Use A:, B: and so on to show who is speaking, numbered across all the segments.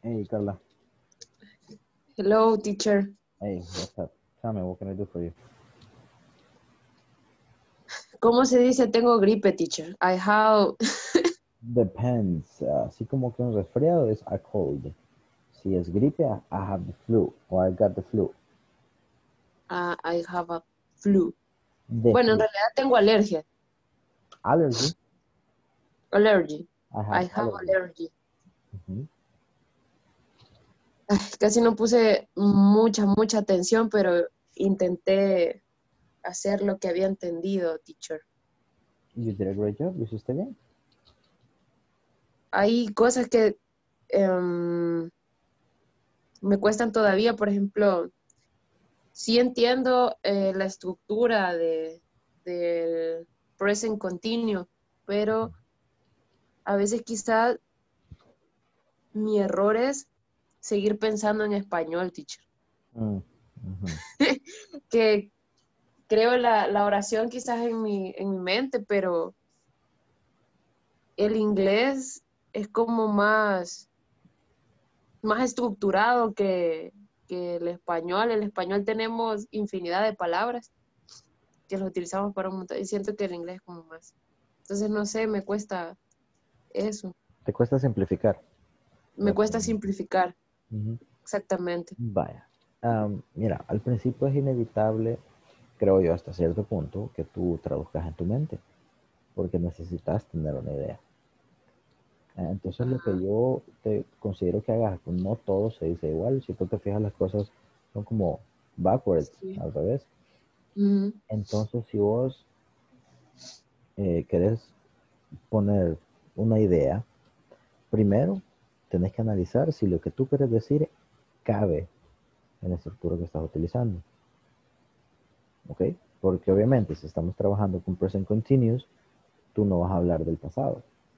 A: Hey, Carla.
B: Hello, teacher.
A: Hey, what's up? Tell me, what can I do for you?
B: ¿Cómo se dice tengo gripe, teacher? I have,
A: Depends. Así como que un resfriado es a cold. Si es gripe, I have the flu. Or I got the flu.
B: I have a flu.
A: The
B: Bueno, en
A: flu.
B: realidad tengo alergia.
A: Allergy.
B: Allergy.
A: I
B: I
A: have
B: have
A: allergy.
B: allergy.
A: Ujú.
B: Ay, casi no puse mucha atención, pero intenté hacer lo que había entendido, teacher.
A: You did a great job. Lo hiciste bien.
B: Hay cosas que me cuestan todavía, por ejemplo, sí entiendo la estructura del present continuo, pero a veces quizás mi error es seguir pensando en español, teacher.
A: Mm, ujú.
B: Que creo la oración quizás en mi mente, pero el inglés es como más estructurado que el español. El español tenemos infinidad de palabras que los utilizamos para un montón, y siento que el inglés es como más. Entonces, no sé, me cuesta eso.
A: Te cuesta simplificar.
B: Me cuesta simplificar,
A: Ujú.
B: exactamente.
A: Vaya. Mira, al principio es inevitable, creo yo, hasta cierto punto, que tú traduzcas en tu mente, porque necesitas tener una idea. Entonces lo que
B: Ajá,
A: yo te considero que hagas, pues no todo se dice igual. Si tú te fijas, las cosas son como backwards,
B: sí.
A: al revés.
B: Ujú.
A: Entonces, si vos querés poner una idea, primero tenés que analizar si lo que tú quieres decir cabe en la estructura que estás utilizando. ¿Ok? Porque obviamente si estamos trabajando con present continuous, tú no vas a hablar del pasado.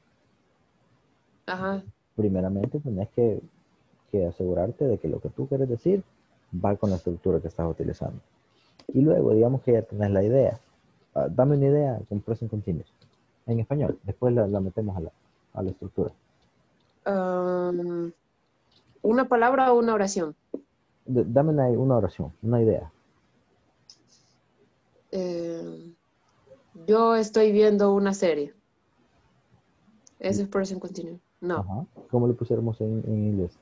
B: Ajá,
A: Primeramente tenés que asegurarte de que lo que tú quieres decir va con la estructura que estás utilizando. Y luego, digamos que ya tenés la idea. Dame una idea con present continuous. En español. Después la metemos a la estructura.
B: um, ¿una palabra o una oración?
A: Dame una oración, una idea.
B: Eh, yo estoy viendo una serie. Ese es present continuous. No.
A: Ajá. ¿Cómo le pusiéramos en inglés?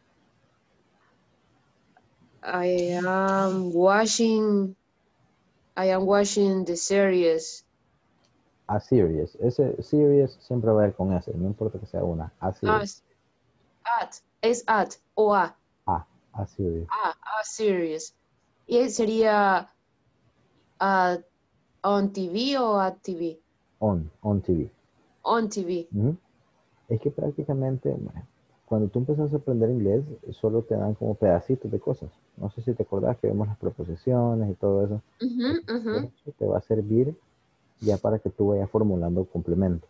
B: I am watching, I am watching the series.
A: A series. Ese series siempre va a ir con ese. No importa que sea una. A series.
B: As, es at, o
A: A series.
B: a series. Y sería uh, on TV o at TV?
A: On TV.
B: On TV.
A: Ujú. Es que prácticamente, bueno, cuando tú empiezas a aprender inglés, solo te dan como pedacitos de cosas. No sé si te acordás que vemos las preposiciones y todo eso.
B: Ujú, ujú.
A: Eso te va a servir ya para que tú vayas formulando complemento.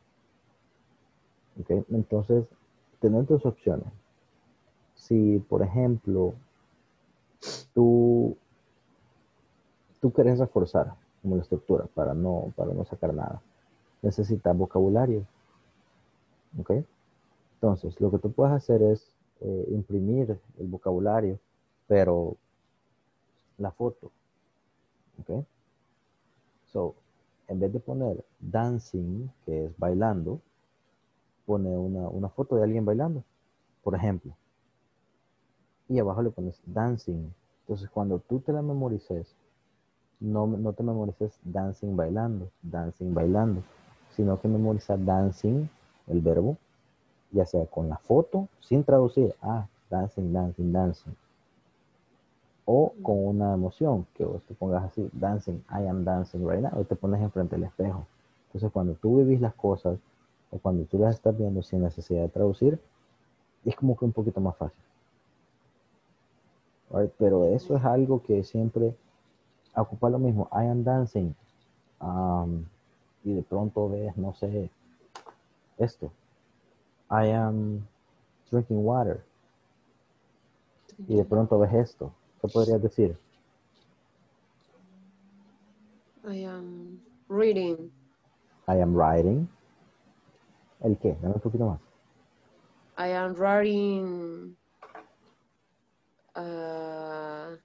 A: ¿Ok? Entonces, tener dos opciones. Si, por ejemplo, tú, tú quieres reforzar como la estructura para no sacar nada, necesitas vocabulario. ¿Ok? Entonces, lo que tú puedes hacer es imprimir el vocabulario, pero la foto. ¿Ok? So, en vez de poner dancing, que es bailando, pone una foto de alguien bailando, por ejemplo. Y abajo le pones dancing. Entonces, cuando tú te la memorices, no te memorices dancing bailando, sino que memoriza dancing, el verbo, ya sea con la foto, sin traducir, dancing, dancing, dancing, o con una emoción, que vos te pongas así, dancing, I am dancing right now, y te pones enfrente del espejo. Entonces, cuando tú vivís las cosas, o cuando tú las estás viendo sin necesidad de traducir, es como que un poquito más fácil. Right? Pero eso es algo que siempre ocupa lo mismo, I am dancing, um, y de pronto ves, no sé, esto, I am drinking water, y de pronto ves esto, ¿qué podrías decir?
B: I am reading.
A: I am writing, ¿el qué? Dame un poquito más.
B: I am writing uh,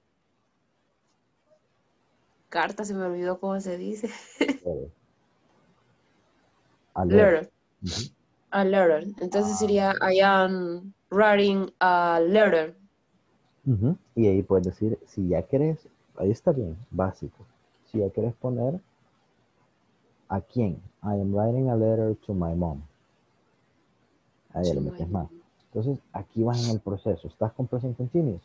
B: carta, se me olvidó cómo se dice.
A: Letter. A letter.
B: Letter.
A: Ujú.
B: A letter. Entonces sería I am writing a letter.
A: Ujú. Y ahí puedes decir, si ya querés, ahí está bien, básico. Si ya querés poner a quién, I am writing a letter to my mom. Ahí
B: To
A: le
B: my
A: metes más.
B: mom.
A: Entonces, aquí vas en el proceso. ¿Estás con present continuous?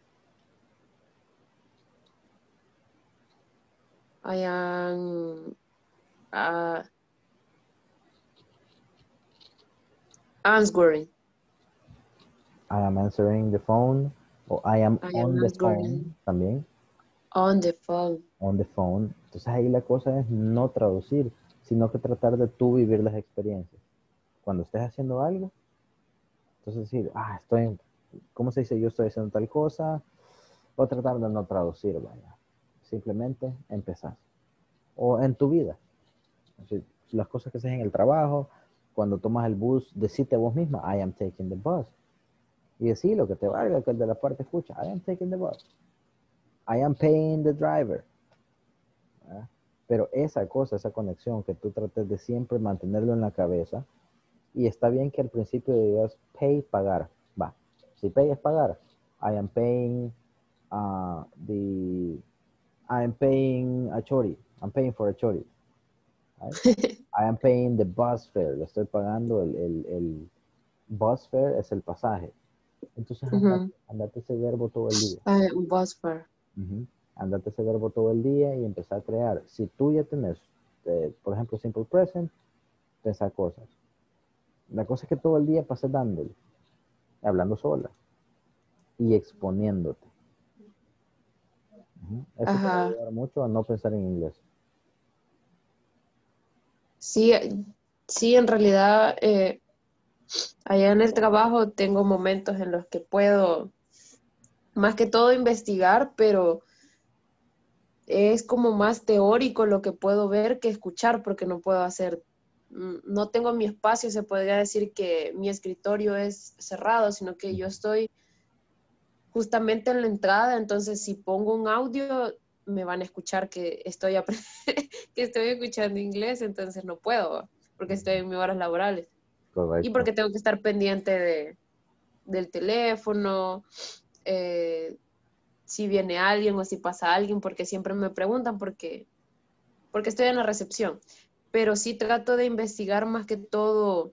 B: I am uh, answering.
A: I am answering the phone. O I am
B: I am
A: on the phone
B: answering
A: también.
B: on the phone.
A: On the phone. Entonces ahí la cosa es no traducir, sino que tratar de tú vivir las experiencias. Cuando estés haciendo algo, entonces decir, ¿cómo se dice? Yo estoy haciendo tal cosa, o tratar de no traducir, vaya. Simplemente empezar. O en tu vida. Así, las cosas que haces en el trabajo, cuando tomas el bus, decite a vos misma, I am taking the bus. Y decir lo que te valga, que el de la parte escucha, I am taking the bus. I am paying the driver. ¿Verdad? Pero esa cosa, esa conexión que tú trates de siempre mantenerlo en la cabeza, y está bien que al principio digas pay, pagar, va. Si pay es pagar, I am paying I am paying a chori, I'm paying for a chori. Right? I am paying the bus fare, le estoy pagando el bus fare, es el pasaje. Entonces
B: Mhm.
A: andate ese verbo todo el día.
B: I am Bosper.
A: Ujú. Andate ese verbo todo el día y empezar a crear. Si tú ya tenés, por ejemplo, simple present, pensar cosas. La cosa es que todo el día pases dándole, hablando sola y exponiéndote. Ujú. Eso te va a
B: Ajá.
A: ayudar mucho a no pensar en inglés.
B: Sí, sí, en realidad, allá en el trabajo tengo momentos en los que puedo, más que todo, investigar, pero es como más teórico lo que puedo ver que escuchar, porque no puedo hacer, no tengo mi espacio, se podría decir que mi escritorio es cerrado, sino que yo estoy justamente en la entrada, entonces si pongo un audio, me van a escuchar que estoy, que estoy escuchando inglés, entonces no puedo, porque estoy en mis horas laborales. Y
A: Correcto.
B: porque tengo que estar pendiente del teléfono, eh, si viene alguien o si pasa alguien, porque siempre me preguntan porque estoy en la recepción. Pero sí trato de investigar más que todo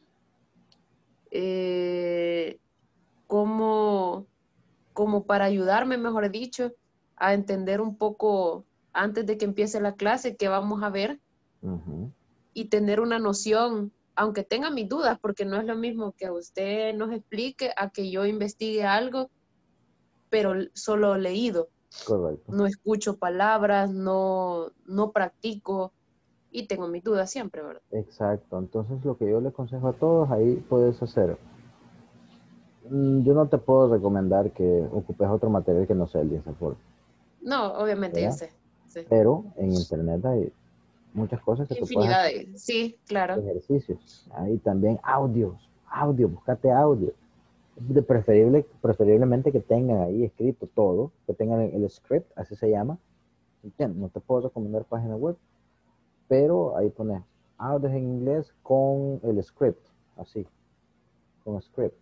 B: eh, cómo, como para ayudarme, mejor dicho, a entender un poco antes de que empiece la clase qué vamos a ver
A: Ujú.
B: y tener una noción, aunque tenga mis dudas, porque no es lo mismo que usted nos explique a que yo investigue algo, pero solo leído.
A: Correcto.
B: No escucho palabras, no practico y tengo mis dudas siempre, ¿verdad?
A: Exacto. Entonces lo que yo le aconsejo a todos, ahí puedes hacer. Yo no te puedo recomendar que ocupes otro material que no sea el DINSAFOR,
B: No, obviamente yo
A: ¿verdad?
B: sé, sí.
A: Pero en internet hay muchas cosas que tú puedes
B: Infinidad
A: hacer,
B: de, sí, claro.
A: ejercicios. Hay también audio, búscate audio. Preferiblemente que tengan ahí escrito todo, que tengan el script, así se llama. ¿Entiendes? No te puedo recomendar página web, pero ahí pones audios en inglés con el script, así, con script.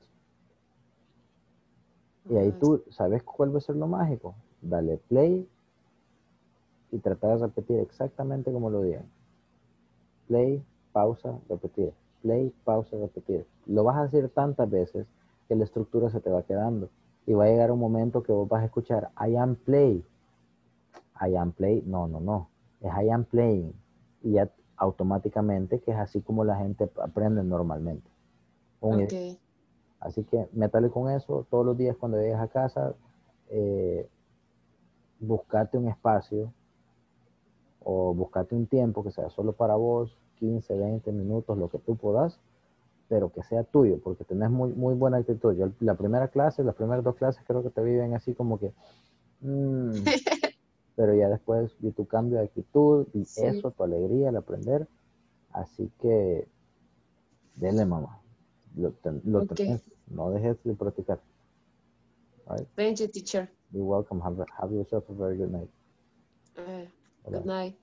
A: Y ahí
B: Ah,
A: tú sabes cuál va a ser lo mágico. Dale play y trata de repetir exactamente como lo digan. Play, pausa, repetir. Play, pausa, repetir. Lo vas a decir tantas veces que la estructura se te va quedando. Y va a llegar un momento que vos vas a escuchar I am play. I am play. No, no, no. Es I am playing. Y ya automáticamente, que es así como la gente aprende normalmente.
B: ok.
A: Así que métale con eso todos los días cuando llegues a casa. eh, Buscate un espacio o buscate un tiempo que sea solo para vos, 15 20 minutos, lo que tú puedas, pero que sea tuyo, porque tenés muy buena actitud. Yo la primera clase, las primeras dos clases creo que te viven así como que, mm, pero ya después vi tu cambio de actitud y
B: Sí.
A: eso, tu alegría al aprender. Así que, dele mamá,
B: Ok.
A: tenés. No dejes de practicar. All right?
B: Thank you, teacher.
A: You're welcome. Have yourself a very good night.
B: Good
A: Bye-bye.
B: night.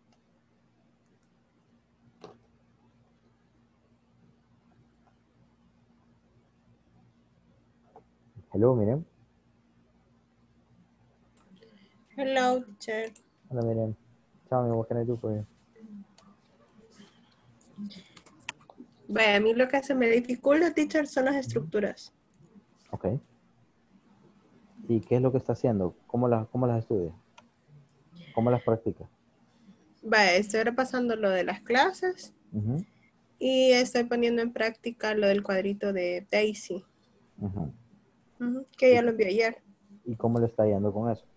A: Hello, Miriam.
C: Hello, teacher.
A: Hello, Miriam. Tell me, what can I do for you?
C: Vaya, a mí lo que se me dificulta, teacher, son las estructuras.
A: Ok. ¿Y qué es lo que está haciendo? ¿Cómo las estudia? ¿Cómo las practica?
C: Vaya, estoy repasando lo de las clases
A: Ujú,
C: y estoy poniendo en práctica lo del cuadrito de Daisy,
A: ujú.
C: que
A: ¿Y,
C: ya lo envié ayer.
A: y cómo le está yendo con eso?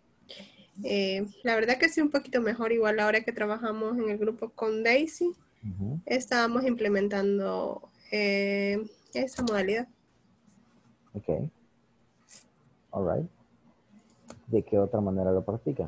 C: La verdad que sí, un poquito mejor, igual ahora que trabajamos en el grupo con Daisy,
A: Ujú.
C: estábamos implementando esa modalidad.
A: Ok. All right. ¿De qué otra manera lo practica?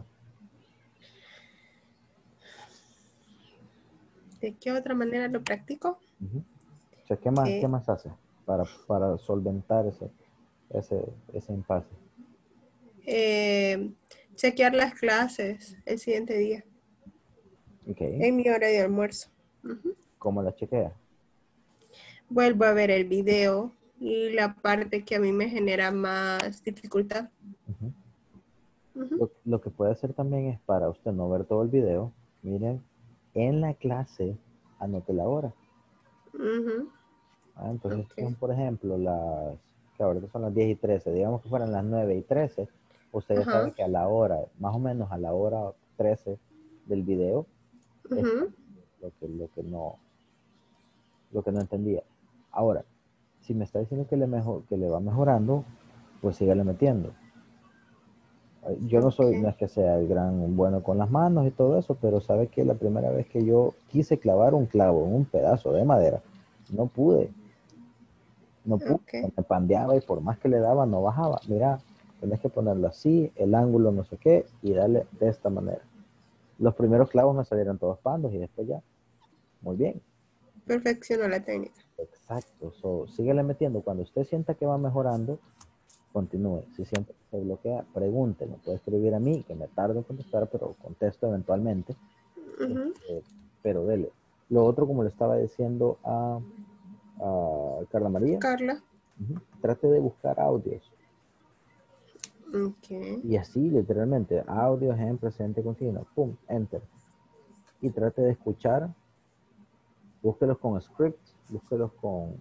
C: ¿De qué otra manera lo practico?
A: Ujú. O sea, ¿qué
C: Eh,
A: más hace para solventar ese impasse?
C: eh, Chequear las clases el siguiente día,
A: Ok.
C: en mi hora de almuerzo. Ujú.
A: ¿Cómo la chequea?
C: Vuelvo a ver el video y la parte que a mí me genera más dificultad.
A: Ujú.
C: Ujú,
A: Lo que puede hacer también es, para usted no ver todo el video, miren, en la clase anote la hora.
C: ujú,
A: Entonces,
C: ok,
A: son, por ejemplo, que ahorita son las 10:13, digamos que fueran las 9:13, usted ya sabe
C: ajá,
A: que a la hora, más o menos a la hora 13 del video, es
C: ujú,
A: lo que no entendía. Ahora, si me está diciendo que le va mejorando, pues sígale metiendo. Yo no
C: ok,
A: es que sea el gran bueno con las manos y todo eso, pero sabe que la primera vez que yo quise clavar un clavo en un pedazo de madera, no pude, no pude,
C: ok,
A: me pandeaba y por más que le daba no bajaba. Mira, tenés que ponerlo así, el ángulo no sé qué, y darle de esta manera. Los primeros clavos me salieron todos pandos y después ya, muy bien.
C: perfecciono la técnica.
A: Exacto, síguele metiendo. Cuando usted sienta que va mejorando, continúe. Si siente que se bloquea, pregunte. Me puede escribir a mí, que me tardo en contestar, pero contesto eventualmente.
C: Ujú,
A: Pero dele. Lo otro, como le estaba diciendo a Carla María,
C: Carla,
A: trate de buscar audios.
C: ok,
A: Y así, literalmente, audios en presente continuo. Pum, enter. Y trate de escuchar. Búsquelos con script. Búsquelos con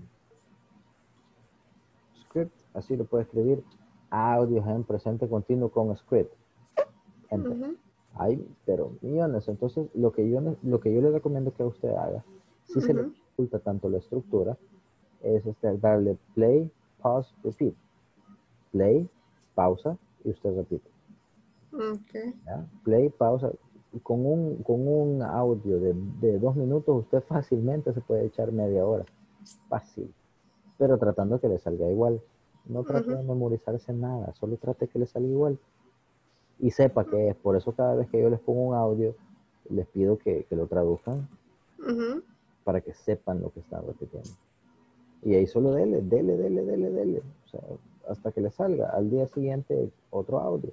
A: script. Así lo puede escribir. Audios en presente continuo con script. Enter.
C: ujú,
A: Hay, pero millones. Entonces, lo que yo le recomiendo que usted haga, si se le
C: ujú,
A: dificulta tanto la estructura, es darle play, pause, repeat. Play, pausa y usted repite.
C: ok,
A: ¿Ya? Play, pausa. Con un audio de 2 minutos, usted fácilmente se puede echar media hora. Fácil. Pero tratando que le salga igual. No trate
C: ujú,
A: de memorizarse nada, solo trate que le salga igual. Y sepa que es. Por eso cada vez que yo les pongo un audio, les pido que lo traduzcan
C: ujú,
A: para que sepan lo que están repitiendo. Y ahí solo dele, dele, dele, dele, dele. O sea, hasta que le salga. Al día siguiente, otro audio.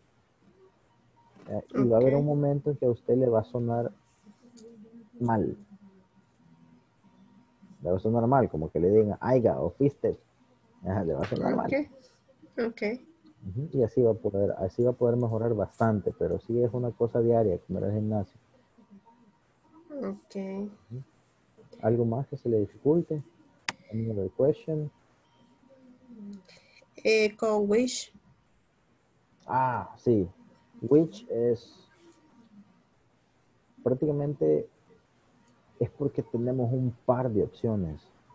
A: Y va a
C: ok,
A: haber un momento en que a usted le va a sonar mal. Le va a sonar mal, como que le digan, aiga o fisted. Le va a sonar
C: ok,
A: mal.
C: ok,
A: Y así va a poder mejorar bastante, pero sí es una cosa diaria, como ir al gimnasio.
C: ok.
A: ¿Algo más que se le dificulte? Any other question?
C: Con Wish.
A: Sí. Which es prácticamente es porque tenemos un par de opciones.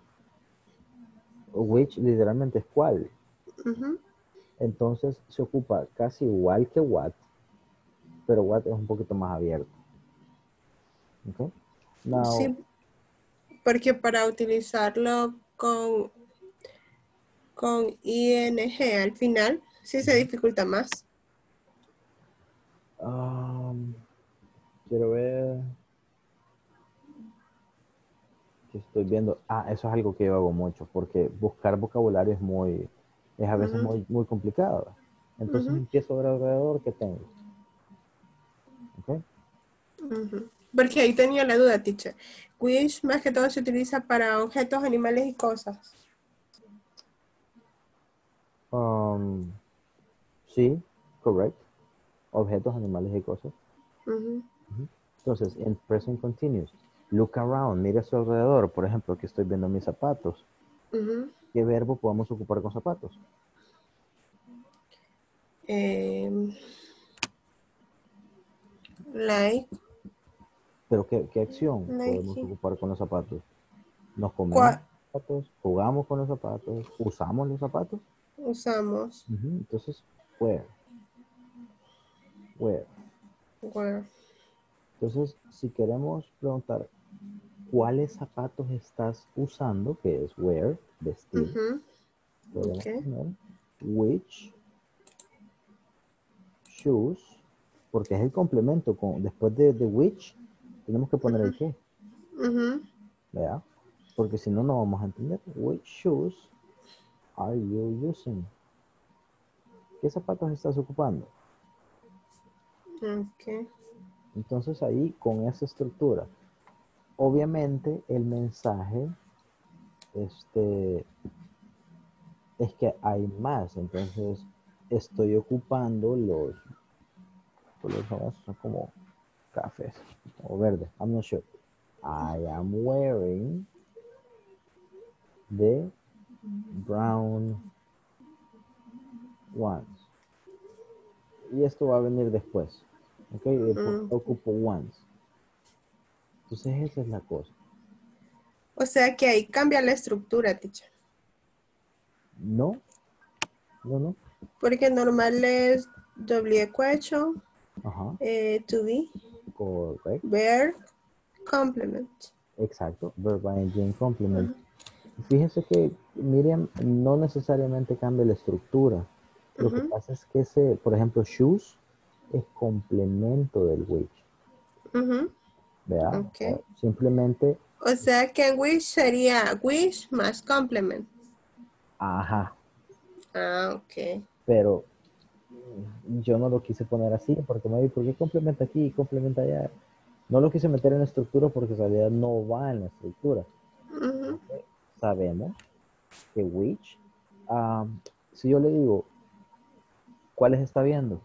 A: Which literalmente es cuál.
C: Ujú,
A: Entonces se ocupa casi igual que what, pero what es un poquito más abierto. Okay? Now,
C: sí, porque para utilizarlo con ing al final, sí se dificulta más.
A: um, quiero ver. Aquí estoy viendo. Eso es algo que yo hago mucho, porque buscar vocabulario es a veces muy complicado. Entonces empiezo a ver alrededor que tengo. ¿Ok?
C: Porque ahí tenía la duda, teacher. Which más que todo se utiliza para objetos, animales y cosas.
A: Sí, correcto. Objetos, animales y cosas. Entonces, en present continuous, look around, mira a su alrededor. Por ejemplo, aquí estoy viendo mis zapatos. ¿Qué verbo podemos ocupar con zapatos?
C: Like.
A: Pero ¿qué acción podemos
C: Like.
A: ocupar con los zapatos? ¿Nos comemos los zapatos? ¿Jugamos con los zapatos? ¿Usamos los zapatos?
C: Usamos.
A: Entonces, where. Where.
C: Where.
A: Entonces, si queremos preguntar cuáles zapatos estás usando, que es wear, vestir, podemos poner which shoes, porque es el complemento. Después de which, tenemos que poner el qué. ¿Verdad? Porque si no, no vamos a entender. Which shoes are you using? ¿Qué zapatos estás ocupando? Entonces ahí, con esa estructura, obviamente el mensaje es que hay más. Entonces estoy ocupando los colores son como cafés o verdes. I'm not sure. I am wearing the brown ones. Y esto va a venir después. Ok, ocupo ones. Entonces esa es la cosa.
C: O sea que ahí cambia la estructura, teacher.
A: No.
C: Porque normal es W question, to be,
A: correcto,
C: verb, complement.
A: Exacto, verb ing complement. Fíjense que Miriam no necesariamente cambia la estructura. Lo que pasa es que por ejemplo, shoes es complemento del which. ¿Verdad?
C: Okay.
A: Simplemente.
C: O sea que en which sería which más complement.
A: Ajá.
C: Ok.
A: Pero yo no lo quise poner así porque me di, ¿por qué complementa aquí y complementa allá? No lo quise meter en la estructura porque en realidad no va en la estructura. Sabemos que which, si yo le digo, ¿cuáles está viendo?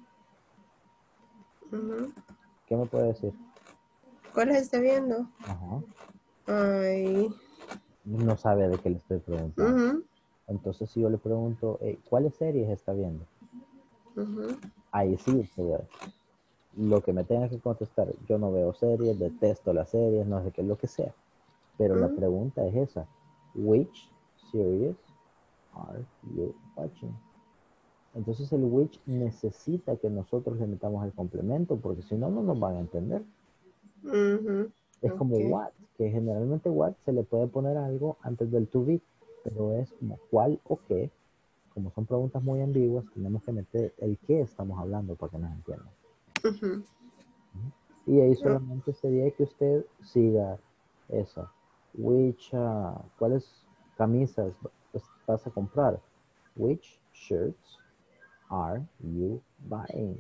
A: ¿Qué me puede decir?
C: ¿Cuáles está viendo? Ay.
A: No sabe de qué le estoy preguntando. Entonces, si yo le pregunto, ¿cuáles series está viendo? Ahí sí usted ve. Lo que me tenga que contestar, yo no veo series, detesto las series, no sé qué, lo que sea. Pero la pregunta es esa. Which series are you watching? Entonces el which necesita que nosotros le metamos el complemento, porque si no, no nos van a entender. Es como what, que generalmente what se le puede poner algo antes del to be, pero es como cuál o qué. Como son preguntas muy ambiguas, tenemos que meter el qué estamos hablando para que nos entiendan. Y ahí solamente sería que usted siga esa. ¿Cuáles camisas vas a comprar? Which shirts are you buying?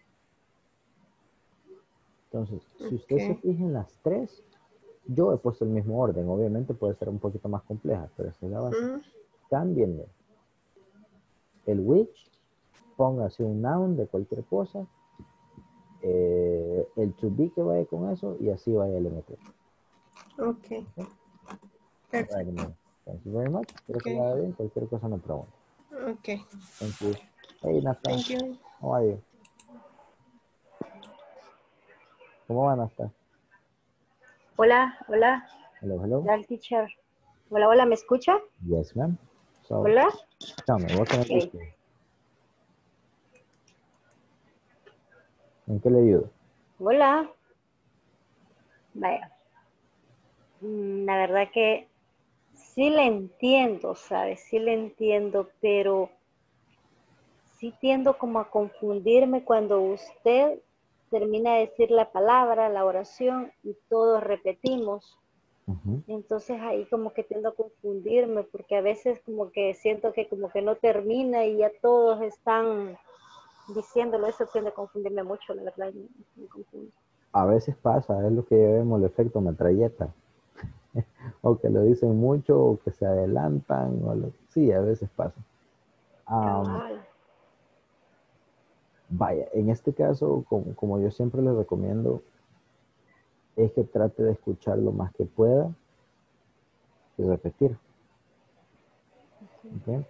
A: Entonces, si usted se fija en las tres, yo he puesto el mismo orden. Obviamente puede ser un poquito más compleja, pero esa es la base. Cámbienle el which, póngase un noun de cualquier cosa, el to be que vaya con eso y así vaya a meter.
C: Ok.
A: Perfecto. Thank you very much. Espero que vaya bien. Cualquier cosa me pregunta.
C: Ok.
A: Thank you. Hey, Nasta.
C: Thank you.
A: How are you? ¿Cómo va, Nasta?
D: Hola, hola.
A: Hello.
D: Hola, teacher. Hola, ¿me escucha?
A: Yes, ma'am. So,
D: Hola.
A: tell me, what can I do for you? ¿En qué le ayudo?
D: Hola. Vaya. La verdad que sí le entiendo, ¿sabes? Sí le entiendo, pero sí tiendo como a confundirme cuando usted termina de decir la palabra, la oración y todos repetimos.
A: Ujú.
D: Entonces ahí como que tiendo a confundirme porque a veces como que siento que como que no termina y ya todos están diciéndolo, eso tiende a confundirme mucho, la verdad, me confundo.
A: A veces pasa, es lo que llamamos el efecto metralleta. O que lo dicen mucho, o que se adelantan, sí, a veces pasa. Am,
D: Cabal.
A: vaya, en este caso, como yo siempre les recomiendo, es que trate de escuchar lo más que pueda y repetir. ¿Ok?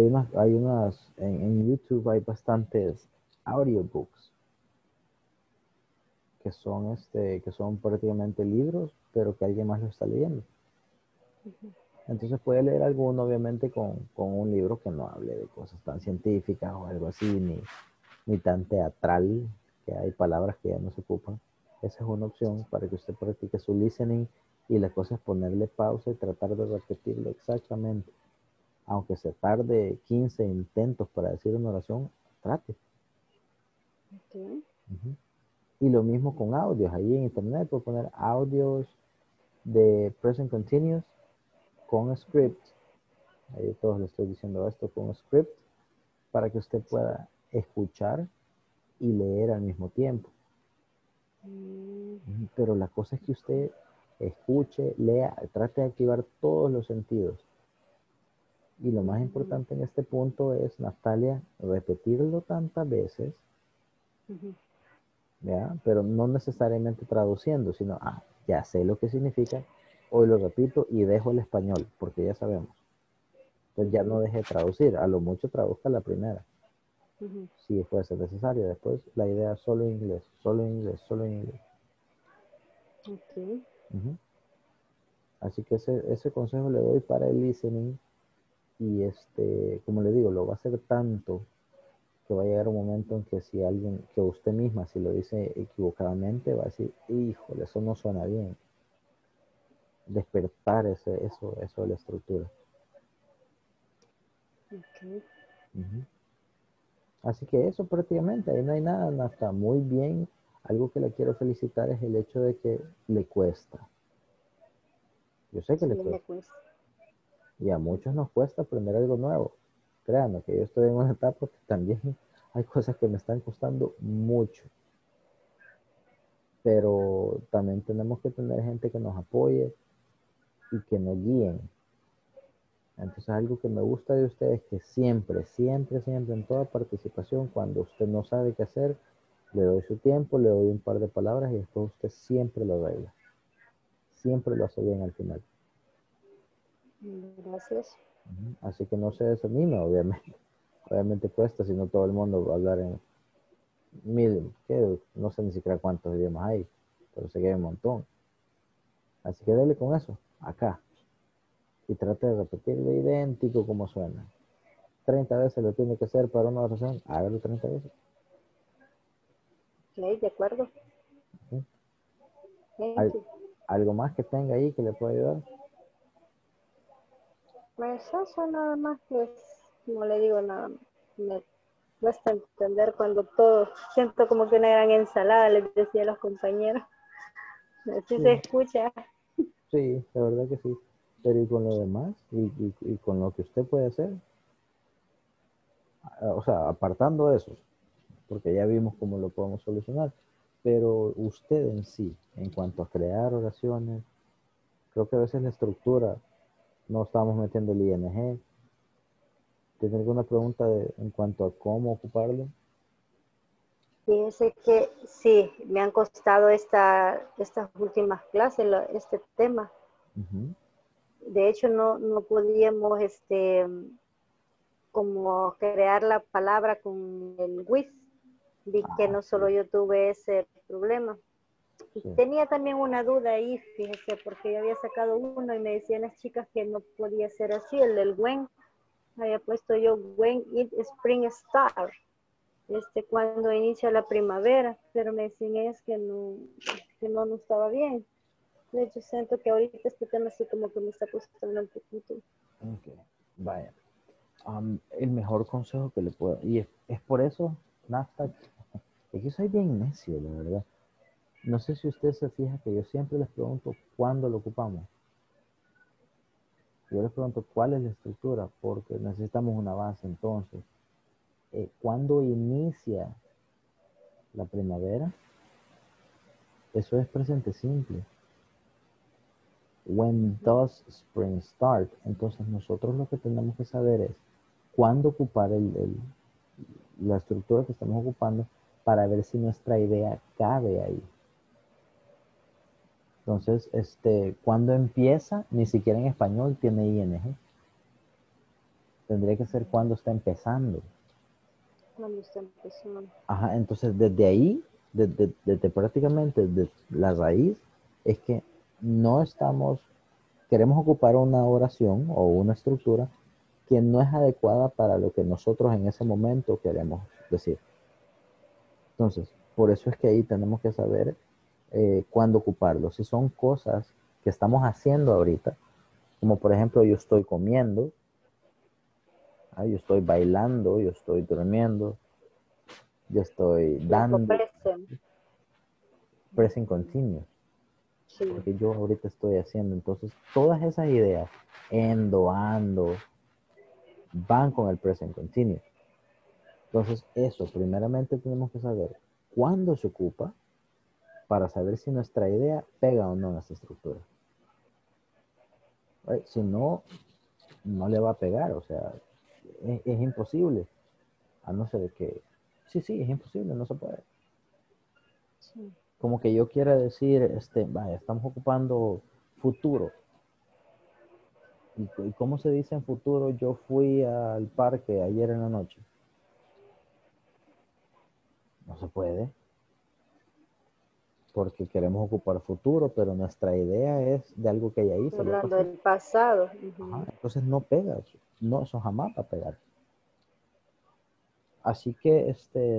A: En YouTube hay bastantes audiobooks que son prácticamente libros, pero que alguien más lo está leyendo. Entonces puede leer alguno, obviamente, con un libro que no hable de cosas tan científicas o algo así, ni tan teatral, que hay palabras que ya no se ocupan. Esa es una opción para que usted practique su listening y la cosa es ponerle pausa y tratar de repetirlo exactamente. Aunque se tarde 15 intentos para decir una oración, trate.
D: Okay.
A: Ujú. Y lo mismo con audios. Ahí en internet puedo poner audios de present continuous con script. Ahí todos le estoy diciendo esto con script para que usted pueda escuchar y leer al mismo tiempo. Pero la cosa es que usted escuche, lea, trate de activar todos los sentidos. Y lo más importante en este punto es, Natalia, repetirlo tantas veces, ¿ya? Pero no necesariamente traduciendo, sino, ya sé lo que significa, hoy lo repito y dejo el español, porque ya sabemos. Entonces ya no deje traducir, a lo mucho traduzca la primera, si fuese necesario. Después la idea solo en inglés, solo en inglés, solo en inglés.
D: Okay.
A: Ujú. Así que ese consejo le doy para el listening y como le digo, lo va a hacer tanto que va a llegar un momento en que si alguien, que usted misma, si lo dice equivocadamente, va a decir, híjole, eso no suena bien. Despertar eso de la estructura.
D: Okay.
A: Ujú. Así que eso prácticamente, ahí no hay nada, no está muy bien. Algo que le quiero felicitar es el hecho de que le cuesta. Yo sé que
D: Sí,
A: le
D: me
A: cuesta.
D: cuesta.
A: Y a muchos nos cuesta aprender algo nuevo. Créanme que yo estoy en una etapa que también hay cosas que me están costando mucho. Pero también tenemos que tener gente que nos apoye y que nos guíen. Entonces algo que me gusta de ustedes es que siempre, siempre, siempre en toda participación, cuando usted no sabe qué hacer, le doy su tiempo, le doy un par de palabras y después usted siempre lo arregla. Siempre lo hace bien al final.
D: Gracias.
A: Así que no se desanime, obviamente. Obviamente cuesta, si no todo el mundo va a hablar en mil, que no sé ni siquiera cuántos idiomas hay, pero sé que hay un montón. Así que dele con eso, acá. Y trate de repetirlo idéntico como suena. 30 veces lo tiene que hacer para una oración, hágalo 30 veces.
D: Ok, de acuerdo.
A: ¿Sí?
D: Thank you.
A: ¿Algo más que tenga ahí que le pueda ayudar?
D: Pues eso nada más, pues, como le digo, nada, me cuesta entender cuando todo, siento como que una gran ensalada, les decía a los compañeros. Así se
A: Sí,
D: escucha.
A: sí, la verdad que sí. Pero ¿y con lo demás? ¿Y con lo que usted puede hacer? O sea, apartando eso, porque ya vimos cómo lo podemos solucionar. Pero usted en sí, en cuanto a crear oraciones, creo que a veces la estructura, no estamos metiendo el ING. ¿Tiene alguna pregunta en cuanto a cómo ocuparlo?
D: Fíjense que sí, me han costado estas últimas clases, este tema.
A: Ujú.
D: De hecho, no podíamos como crear la palabra con el with. Vi que no
A: Sí,
D: solo yo tuve ese problema. Y
A: sí.
D: tenía también una duda ahí, fíjese, porque yo había sacado uno y me decían las chicas que no podía ser así, el del when. Había puesto yo when it spring start, cuando inicia la primavera, pero me decían es que no estaba bien. De hecho, siento que ahorita este tema así como que me está costando un poquito.
A: Ok, vaya. El mejor consejo que le puedo, y es por eso, Nafta, es que soy bien necio, la verdad. No sé si usted se fija que yo siempre les pregunto cuándo lo ocupamos. Yo les pregunto, ¿cuál es la estructura? Porque necesitamos una base. Entonces, ¿cuándo inicia la primavera? Eso es presente simple. When does spring start? Entonces, nosotros lo que tenemos que saber es cuándo ocupar la estructura que estamos ocupando para ver si nuestra idea cabe ahí. Entonces, cuando empieza, ni siquiera en español tiene ing. Tendría que ser cuando está empezando.
D: Cuando está empezando.
A: Ajá, entonces desde ahí, desde prácticamente de la raíz, es que no estamos, queremos ocupar una oración o una estructura que no es adecuada para lo que nosotros en ese momento queremos decir. Entonces, por eso es que ahí tenemos que saber cuándo ocuparlo. Si son cosas que estamos haciendo ahorita, como por ejemplo yo estoy comiendo, yo estoy bailando, yo estoy durmiendo, yo estoy
D: Tiempo
A: dando,
D: present.
A: present continuous,
D: Sí.
A: porque yo ahorita estoy haciendo. Entonces, todas esas ideas, endo, ando, van con el present continuous. Entonces, eso, primeramente tenemos que saber cuándo se ocupa para saber si nuestra idea pega o no en esta estructura. Right? Si no, no le va a pegar, o sea, es imposible, a no ser que, sí, es imposible, no se puede.
D: Sí.
A: Como que yo quiera decir, vaya, estamos ocupando futuro. ¿Y cómo se dice en futuro? Yo fui al parque ayer en la noche. No se puede, porque queremos ocupar futuro, pero nuestra idea es de algo que ya hice.
D: Hablando del pasado.
A: Ajá, entonces no pega, no, eso jamás va a pegar. Así que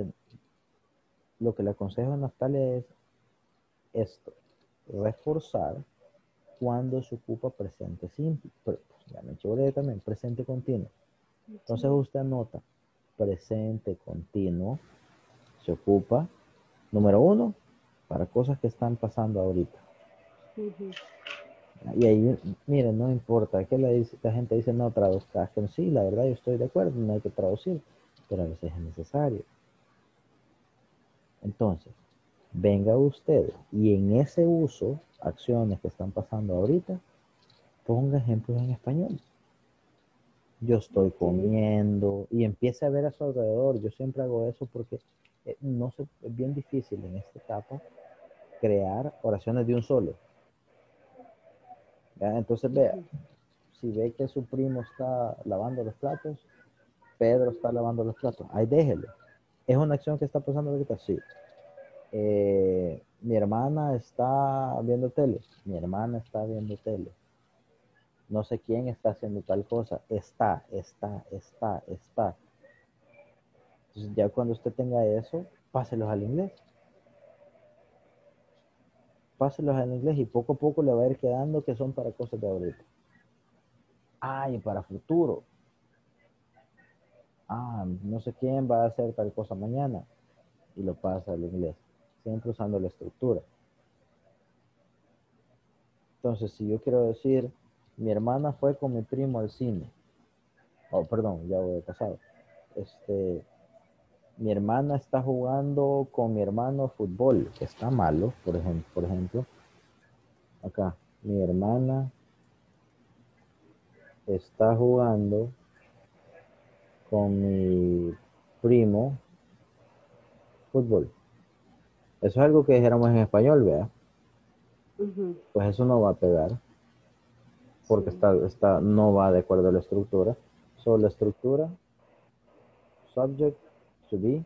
A: lo que le aconsejo a Natalia es esto, reforzar cuando se ocupa presente simple, ya me eché también, presente continuo. Entonces usted anota, presente continuo, se ocupa, número 1, para cosas que están pasando ahorita. Y ahí, miren, no importa, que la gente dice no traduzcas, que sí, la verdad yo estoy de acuerdo, no hay que traducir, pero a veces es necesario. Entonces, venga usted y en ese uso, acciones que están pasando ahorita, ponga ejemplos en español. Yo estoy comiendo y empiece a ver a su alrededor. Yo siempre hago eso porque no es bien difícil en esta etapa crear oraciones de un solo. ¿Ya? Entonces vea, si ve que su primo está lavando los platos, Pedro está lavando los platos, ahí déjelo. ¿Es una acción que está pasando ahorita? Sí. Mi hermana está viendo tele. Mi hermana está viendo tele. No sé quién está haciendo tal cosa. Está. Entonces ya cuando usted tenga eso, páselos al inglés. Páselos al inglés y poco a poco le va a ir quedando que son para cosas de ahorita. Y para futuro. No sé quién va a hacer tal cosa mañana. Y lo pasa al inglés. Siempre usando la estructura. Entonces, si yo quiero decir, mi hermana fue con mi primo al cine. Perdón, ya voy pasado. Mi hermana está jugando con mi hermano fútbol, que está malo, por ejemplo. Acá, mi hermana está jugando con mi primo fútbol. Eso es algo que dijéramos en español, vea. Pues eso no va a pegar, porque no va de acuerdo a la estructura. Solo la estructura, subject, to be,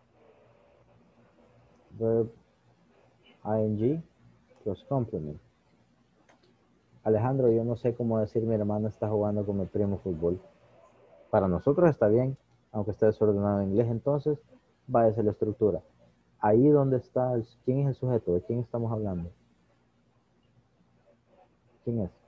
A: verb, ing, plus complement. Alejandro, yo no sé cómo decir mi hermano está jugando con mi primo fútbol. Para nosotros está bien, aunque esté desordenado en inglés, entonces va a ser la estructura. Ahí donde está, ¿quién es el sujeto? ¿De quién estamos hablando? ¿Quién es?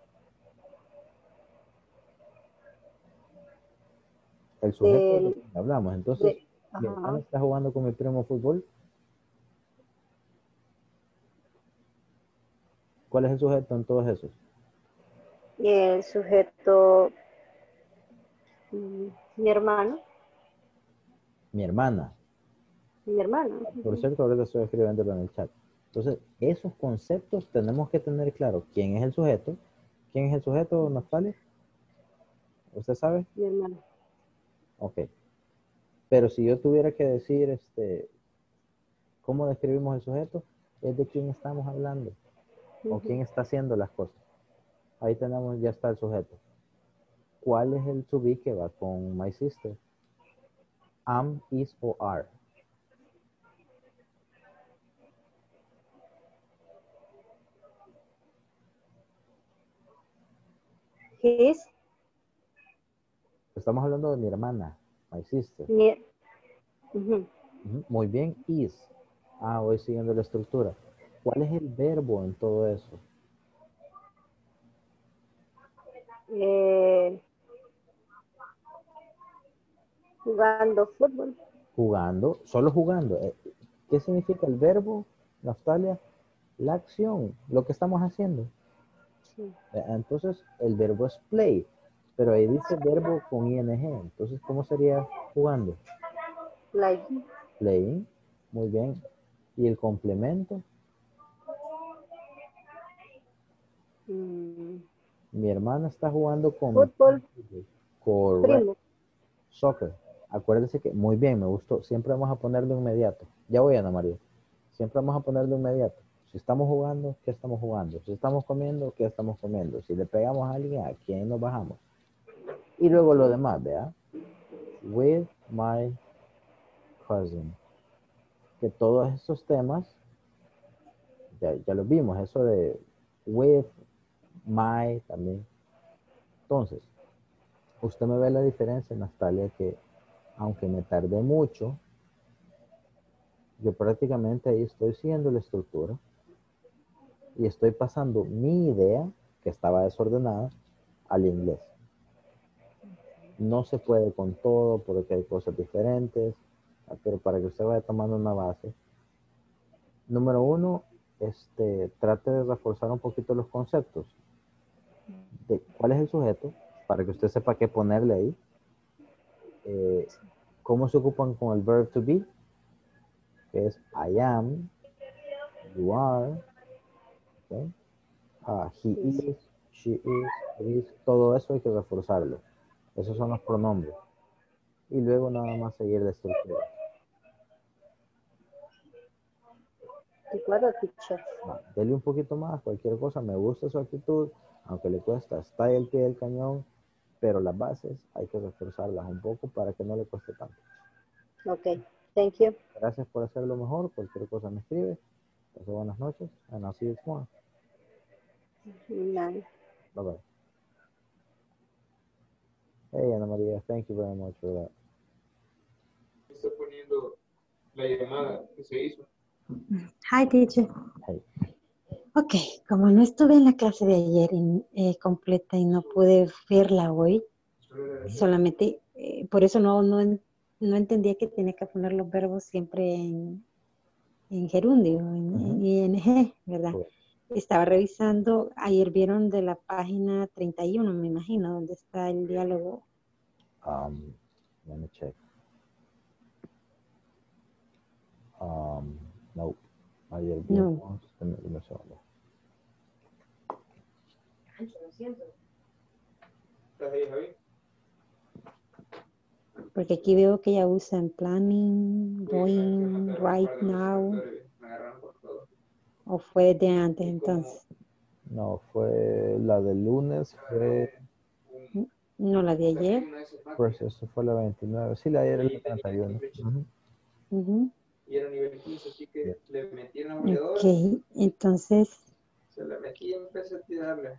A: El sujeto de quien hablamos. Entonces, mi hermano está jugando con mi primo fútbol. ¿Cuál es el sujeto en todos esos?
D: Y el sujeto, mi hermano.
A: Mi hermana.
D: Mi hermano.
A: Por cierto, ahorita estoy escribiéndolo en el chat. Entonces, esos conceptos tenemos que tener claro quién es el sujeto. ¿Quién es el sujeto, Natalia? ¿Usted sabe?
D: Mi hermano.
A: Ok. Pero si yo tuviera que decir, ¿cómo describimos el sujeto? Es de quién estamos hablando. O quién está haciendo las cosas. Ahí tenemos, ya está el sujeto. ¿Cuál es el to be que va con my sister? Am, is o are.
D: His.
A: Estamos hablando de mi hermana, my sister.
D: Ujú.
A: Muy bien, is. Voy siguiendo la estructura. ¿Cuál es el verbo en todo eso?
D: Jugando fútbol.
A: Jugando, solo jugando. ¿Qué significa el verbo, Natalia? La acción, lo que estamos haciendo.
D: Sí.
A: Entonces, el verbo es play, pero ahí dice verbo con ing. Entonces, ¿cómo sería jugando?
D: Like.
A: Playing. Muy bien. ¿Y el complemento? Mi hermana está jugando con...
D: Fútbol.
A: Correcto.
D: Primo.
A: Soccer. Acuérdese que, muy bien, me gustó. Siempre vamos a ponerlo inmediato. Ya voy, Ana María. Siempre vamos a ponerlo inmediato. Si estamos jugando, ¿qué estamos jugando? Si estamos comiendo, ¿qué estamos comiendo? Si le pegamos a alguien, ¿a quién nos bajamos? Y luego lo demás, ¿vea? With my cousin. Que todos esos temas, ya los vimos. Eso de with, my, también. Entonces, usted me ve la diferencia, Natalia, que aunque me tardé mucho, yo prácticamente ahí estoy siguiendo la estructura y estoy pasando mi idea, que estaba desordenada, al inglés. No se puede con todo porque hay cosas diferentes, pero para que usted vaya tomando una base. Número uno, trate de reforzar un poquito los conceptos de cuál es el sujeto, para que usted sepa qué ponerle ahí. ¿Cómo se ocupan con el verb to be? Que es I am, you are, ¿okay? He is, she is, it is, todo eso hay que reforzarlo. Esos son los pronombres. Y luego nada más seguir la estructura.
D: De acuerdo, teacher.
A: Dele un poquito más, cualquier cosa, me gusta su actitud, aunque le cuesta, está ahí al pie del cañón, pero las bases hay que reforzarlas un poco para que no le cueste tanto.
D: Ok, thank you.
A: Gracias por hacerlo mejor, cualquier cosa me escribe. Pase buenas noches, and I'll see you tomorrow.
D: Nine.
A: Bye bye. Hey, Ana María, thank you very much for that.
E: Está poniendo la llamada que se hizo.
F: Hi, teacher.
A: Hey.
F: Ok, como no estuve en la clase de ayer completa y no pude verla hoy, solamente, por eso no entendía que tenía que poner los verbos siempre en gerundio, en ing, ¿verdad?
A: Cool.
F: Estaba revisando, ayer vieron de la página 31, me imagino, donde está el diálogo.
A: Let me check. No. Ayer vimos, no sé dónde.
E: Lo siento. ¿Estás ahí, Javi?
F: Porque aquí veo que ella usa en planning, going, right now, o fue de antes entonces.
A: No, fue la del lunes, fue...
F: No, la de ayer.
A: Pues eso fue la 29. Sí, la de ayer es la 31.
E: Y era nivel 15, así que le metí en la boleadora.
F: Ok, entonces...
E: Se la metí y empecé a tirarle.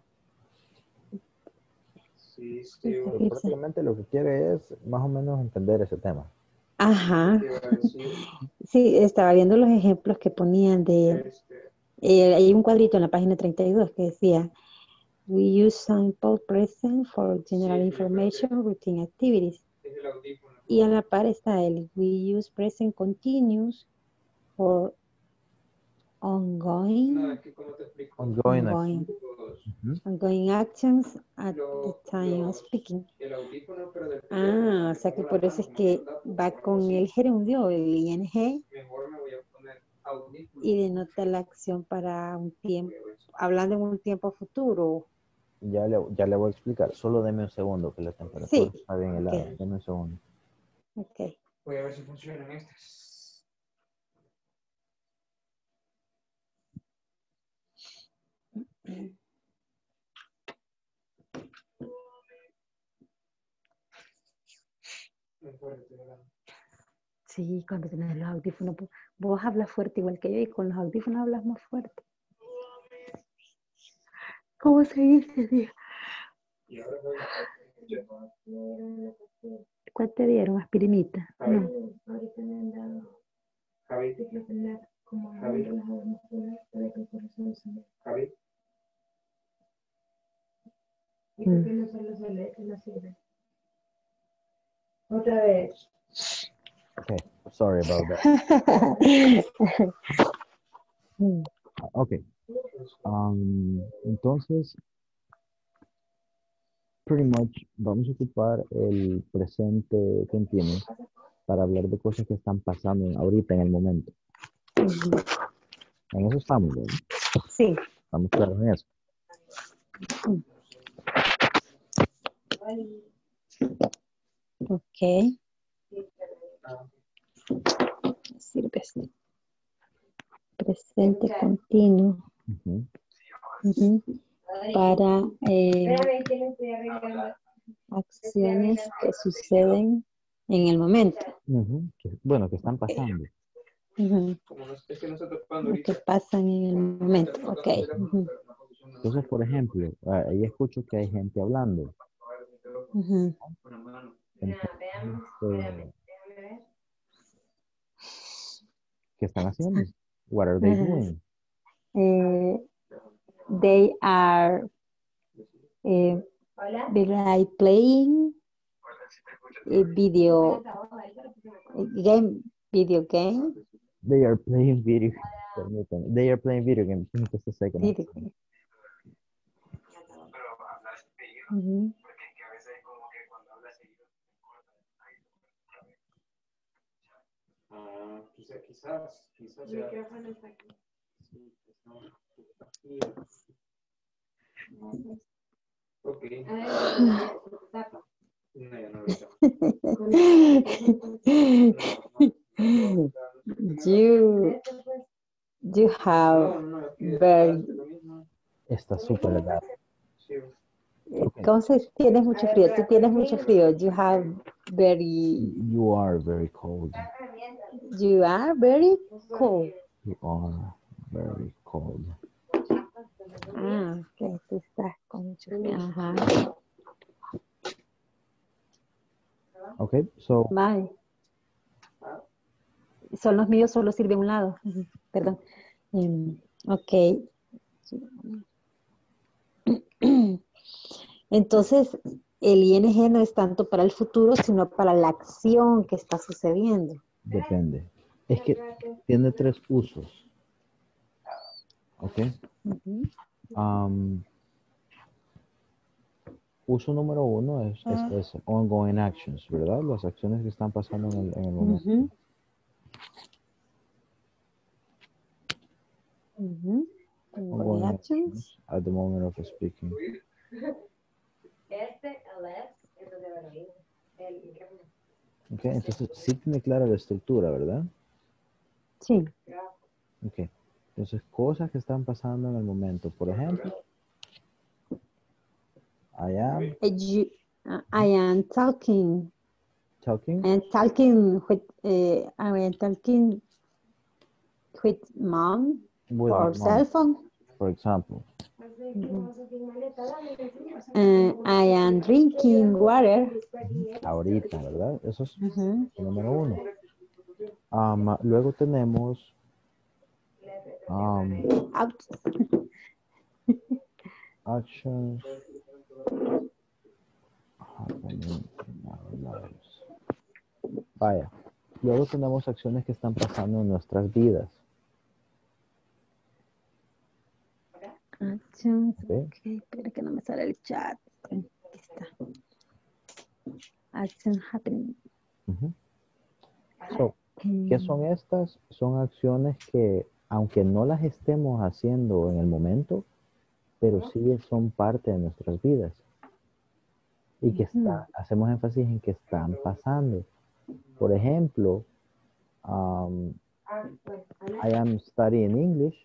E: Sí.
A: Pero prácticamente lo que quiere es más o menos entender ese tema.
F: Ajá. Sí, estaba viendo los ejemplos que ponían de... hay un cuadrito en la página 32 que decía we use simple present for general information, routine activities. Y a la par está el we use present continuous for ongoing,
E: No, es que como te explico.
A: Ongoing
F: ongoing,
A: Ujú.
F: ongoing actions at the time of speaking.
E: El audífono, pero del
F: Ah, o sea que por eso es que va con el gerundio, el ing,
E: mejor me voy a poner audífono.
F: y denota la acción para un tiempo, hablando en un tiempo futuro.
A: Ya le voy a explicar. Solo deme un segundo que la temperatura
F: Sí,
A: está bien helada.
F: ok.
A: Deme un segundo.
F: Ok.
E: Voy a ver si funcionan estas. Muy fuerte, ¿verdad?
F: Sí, cuando tienes los audífonos, vos hablas fuerte igual que yo y con los audífonos hablas más fuerte. ¿Cómo se dice, tía?
E: Y ahora voy a
F: ¿Cuál te dieron? ¿Aspirinita?
E: Javi.
F: No.
D: Ahorita me han dado
E: Javi,
D: diclofenac como
E: Javi.
D: relajador muscular para que el corazón se me...
E: Javi.
D: ¿Y por qué no solo se le no sirve? Otra vez.
A: Okay, sorry about that. Okay. Entonces, pretty much vamos a ocupar el presente continuo para hablar de cosas que están pasando ahorita en el momento. En eso estamos, ¿verdad?
F: Sí.
A: Estamos claros en eso.
F: Ok. Sirve este. Presente continuo.
A: Ujú.
F: Ujú. Para
D: Espérame, que le estoy arreglando.
F: acciones que suceden en el momento.
A: Ujú. Bueno, que están pasando.
F: Ujú.
E: Como no, es que no está tocando
F: Lo que
E: ahorita.
F: pasan en el momento. Ok. Ujú.
A: Entonces, por ejemplo, ahí escucho que hay gente hablando.
F: Ujú.
E: Una mano.
A: Entonces,
D: Déjame ver.
A: ¿qué están haciendo? What are they
F: Ajá.
A: doing?
F: They are
D: Hola.
F: like playing a video game.
A: They are playing video. Permítame. They are playing video games. Give me just a second.
F: Video game. Ujú.
E: Ah, quizás
D: El
E: sea.
D: micrófono está aquí.
E: Sí, ok.
D: A ver, tapa.
E: No, ya no lo tapa.
F: You have very
A: Está súper helado.
E: Sí.
F: ¿cómo se dice? Tienes mucho frío. Tú tienes mucho frío. You have very
A: You are very cold.
F: you are very cold.
A: You are very cold.
F: Ah, ok, tú estás con mucho frío. Ajá.
A: Okay, so
F: Vale. Son los míos, solo sirve un lado. Ujú, perdón. Ok. Entonces, el ING no es tanto para el futuro, sino para la acción que está sucediendo.
A: depende. Es que tiene tres usos. ¿Ok?
F: Ujú.
A: Uso número uno es ongoing actions, ¿verdad? Las acciones que están pasando en el momento.
F: Ujú. Ujú.
A: Ongoing actions at the moment of speaking. Ok, entonces sí tiene clara la estructura, ¿verdad?
F: Sí.
A: Ok. Entonces, cosas que están pasando en el momento. Por ejemplo, I am
F: I am talking.
A: talking
F: I am talking with mom
A: with
F: or
A: my
F: cell
A: mom,
F: phone.
A: for example.
F: I am drinking water.
A: Ahorita, ¿verdad? Eso es
F: Ujú.
A: el número uno. Luego tenemos
F: Out.
A: actions happening in our lives. Vaya. Luego tenemos acciones que están pasando en nuestras vidas.
F: Actions.
A: ¿ok?
F: Ok, espera que no me sale el chat. Aquí está. Action happening.
A: Ujú. So, ¿qué
F: Ok.
A: son estas? Son acciones que, aunque no las estemos haciendo en el momento, pero sí son parte de nuestras vidas y que hacemos énfasis en que están pasando. Por ejemplo, I am studying English.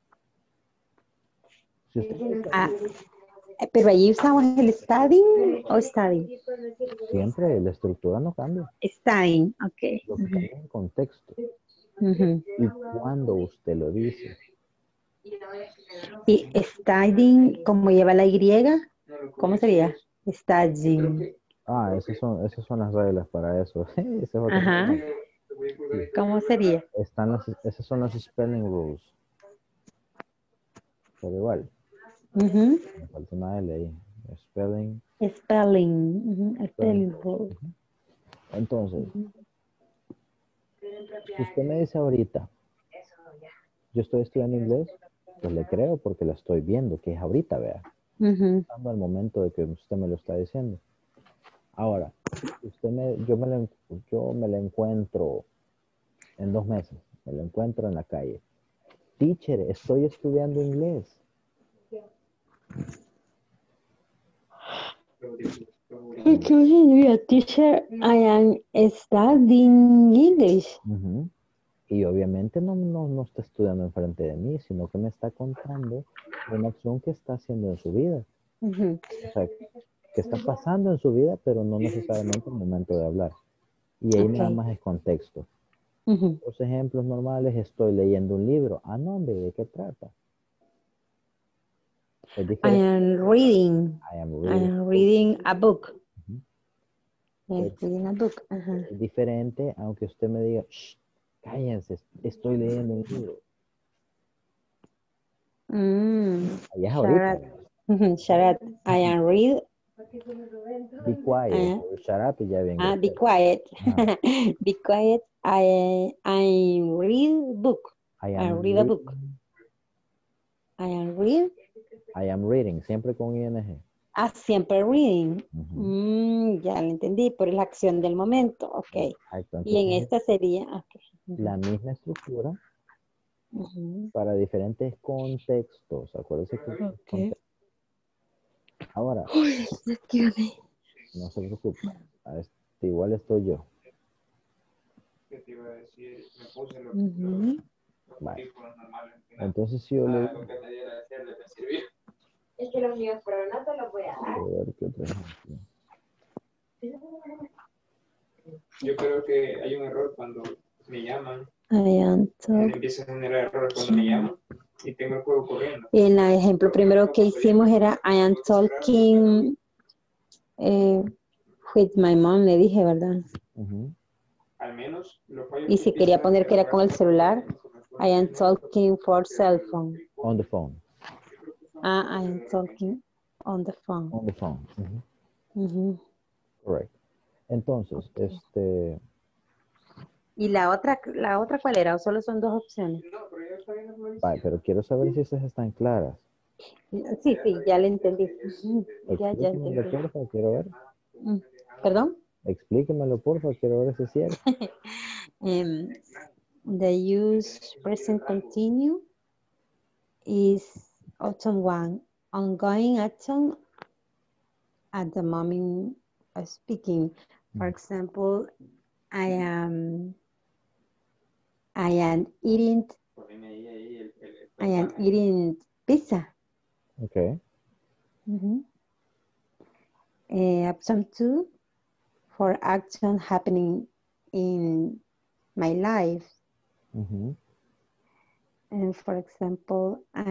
A: Si usted
F: Ah, pero ahí usamos el studying o studying.
A: siempre la estructura no cambia,
F: Studying, ok.
A: lo que cambia es el contexto
F: Ujú.
A: y cuando usted lo dice.
F: Y studying, como lleva la Y, ¿cómo sería? Studying.
A: Esas son las reglas para eso. Ese es otro
F: Ajá.
A: tema. Sí.
F: ¿Cómo sería?
A: Esas son las spelling rules. Pero igual,
F: Ujú.
A: me falta una L ahí. Spelling.
F: Spelling. Ujú, spelling rule.
A: Entonces, si usted me dice ahorita, yo estoy estudiando inglés, pues le creo porque la estoy viendo, que es ahorita, vea.
F: Ujú.
A: Estando al momento de que usted me lo está diciendo. Ahora, yo me la encuentro en 2 meses, me lo encuentro en la calle. Teacher, estoy estudiando inglés.
F: Teacher, I am studying English.
A: Ujú. Y obviamente no está estudiando enfrente de mí, sino que me está contando una acción que está haciendo en su vida.
F: Ujú.
A: O sea, que está pasando en su vida, pero no necesariamente el momento de hablar. Y ahí nada
F: Ok.
A: más es contexto.
F: Ujú.
A: Los ejemplos normales, estoy leyendo un libro. Ah, no, hombre, ¿de qué trata? Es
F: I
A: diferente.
F: am reading.
A: I am
F: I
A: reading.
F: am reading a book.
A: Ujú.
F: I'm reading a book. Ajá.
A: Es diferente, aunque usted me diga, "Shh, cállense, estoy leyendo un libro". Allá es ahorita.
F: Shut up. Shut up. I am read.
A: Be quiet.
F: Uh,
A: Shut up y ya bien
F: be
A: grosero.
F: quiet.
A: Ajá.
F: Be quiet. I read book.
A: I
F: I
A: am
F: read a book.
A: reading.
F: I am read.
A: I am reading, siempre con ing.
F: Siempre reading.
A: Ujú.
F: Ya lo entendí, por la acción del momento. Ok.
A: Exacto.
F: Y en
A: Entonces,
F: esta sería. Okay.
A: la misma estructura
F: Ujú.
A: para diferentes contextos. Acuérdese que es
F: Ok.
A: ahora,
F: Uy, ya quedé.
A: no se preocupe. Igual estoy yo.
E: ¿Qué te iba a decir? Me puse
F: Ujú.
A: Vale.
E: audífonos normales.
A: Entonces, si yo le
E: Lo que me diera de hacerle me sirvió.
F: Es que los míos, pero no te los voy a dar.
A: quiero ver qué otro ejemplo.
E: Yo creo que hay un error cuando me llaman.
F: I am
E: Me empieza a generar errores cuando me llaman y tengo el juego corriendo.
F: Y en el ejemplo primero que hicimos era I am talking with my mom, le dije, ¿verdad?
A: Ujú.
E: Al menos los fallos
F: Y
E: que
F: si quería
E: empiezan a
F: poner que era
E: generar
F: con el celular, I am talking for cell phone.
A: On the phone.
F: I am talking on the phone.
A: On the phone. Ujú.
F: Ujú.
A: Correct. Entonces,
F: ¿Y la otra cuál era? ¿O solo son dos opciones?
A: vale, pero quiero saber si esas están claras.
F: Sí, ya le entendí. Ya
A: Explíquemelo,
F: entendí.
A: porfa, quiero ver.
F: ¿Perdón?
A: Explíquemelo, porfa, quiero ver si es cierto.
F: The use present continue is option 1. Ongoing action at the moment of speaking. For example, I am eating pizza.
A: Okay.
F: Option 2, for action happening in my life.
A: Ujú.
F: And for example, I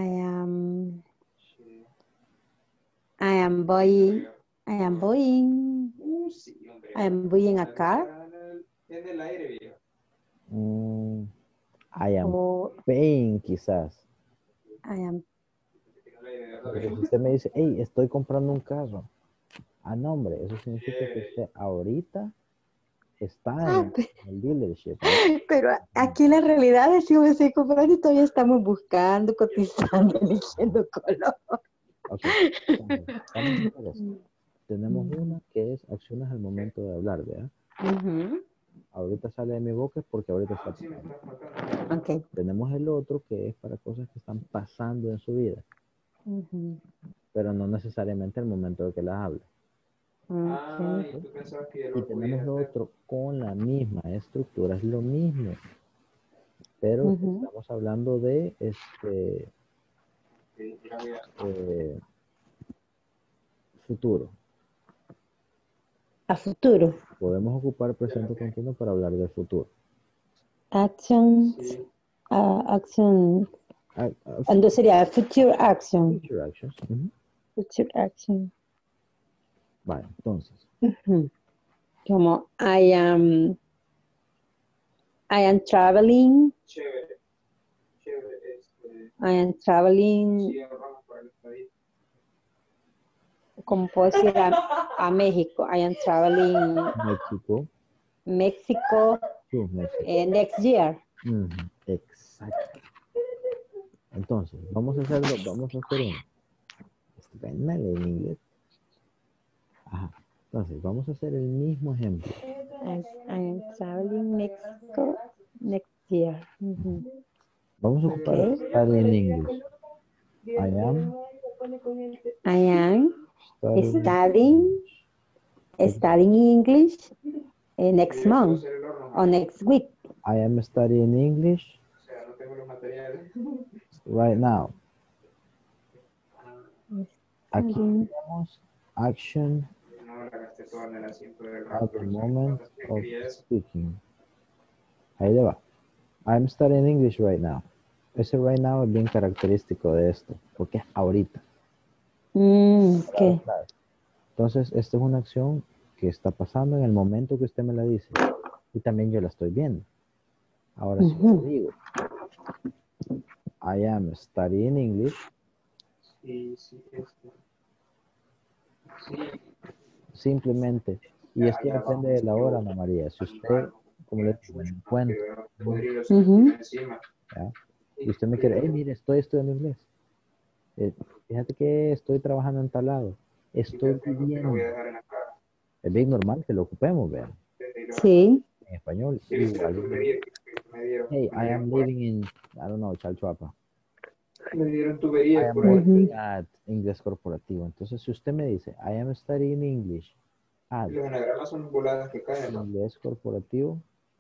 F: am buying a car.
E: En el aire, viejo.
A: I am
F: O
A: paying, quizás.
F: I am
A: Pero si usted me dice, hey, estoy comprando un carro. Ah, no, hombre, eso significa que usted ahorita está en el dealership.
F: Pero aquí la realidad es que me estoy comprando y todavía estamos buscando, cotizando, eligiendo color.
A: Ok, entonces, vamos a hacer esto. Tenemos una que es acciones al momento de hablar, ¿verdad?
F: Ujú.
A: Ahorita sale de mi boca porque ahorita está pasando.
F: Ok.
A: Tenemos el otro que es para cosas que están pasando en su vida,
F: Ujú.
A: pero no necesariamente al momento de que las hable.
E: Ah,
F: Ok.
E: y tú pensabas que ya
A: Y
E: lo
A: tenemos
E: podías
A: lo
E: hacer.
A: otro con la misma estructura, es lo mismo, pero
F: Ujú.
A: estamos hablando de
E: Sí, ya voy a-
A: futuro.
F: A futuro.
A: Podemos ocupar presente continuo para hablar del futuro.
F: Actions.
E: Sí.
F: Action.
A: Ah,
F: Entonces sería future action.
A: future actions. Ujú.
F: Future action.
A: Vale, entonces,
F: Ujú. Como I am traveling.
E: Chévere. Chévere.
F: I am traveling.
E: Sí, ahorramos para el estadía.
F: Como puedo decir a México. I am traveling
A: México.
F: Mexico
A: Sí, México.
F: next year.
A: Ujú, exacto. Entonces, vamos a hacer uno. Venga, en inglés. Ajá. Entonces, vamos a hacer el mismo ejemplo.
F: I am traveling Mexico next year. Ujú.
A: Vamos a ocupar
F: Ok.
A: study in English. I am
F: I am
A: studying
F: studying English next
E: Yo puedo
F: month
E: hacer el horno.
F: or next week.
A: I am studying English
E: O sea, no tengo los materiales.
A: right now. Aquí
F: Studying.
A: tenemos action
E: No, la gasté toda en el asiento del
A: at the
E: rato.
A: moment
E: Me
A: of
E: quería eso.
A: speaking. Ahí le va. I'm studying English right now. Ese right now es bien característico de esto, porque es ahorita.
F: Ok.
A: Claro. Entonces, esta es una acción que está pasando en el momento que usted me la dice. Y también yo la estoy viendo. Ahora, si yo
F: Ujú.
A: digo, I am studying English,
E: Sí, sí, sí.
A: simplemente, y esto depende de la hora, Ana María. Si usted, como le digo, me encuentra,
E: Podría
F: Ujú.
E: encima.
A: ¿ya? Y usted me quiere, hey, mire, estoy estudiando inglés. Fíjate que estoy trabajando en tal lado. Estoy
E: Te lo voy
A: viviendo.
E: a dejar en la cara.
A: Es bien normal que lo ocupemos, vean.
F: Sí.
A: En español,
E: ¿Sí viste la
A: igual.
E: tubería que me dieron?
A: Hey,
E: Me
A: I am
E: dieron por-
A: living in, I don't know, Chalchuapa.
E: Me dieron
A: I
E: tuberías
A: am
E: por ahí.
A: working at inglés corporativo. Entonces, si usted me dice, I am studying English at
E: Los anagramas son voladas que caen, ¿no?
A: inglés corporativo,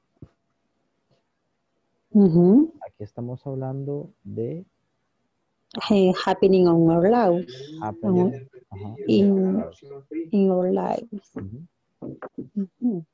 F: Ujú.
A: aquí estamos hablando de
F: Happening on our lives.
A: happening. Ajá.
F: In,
A: Claro.
F: in our lives.
A: Ujú.
F: Ujú.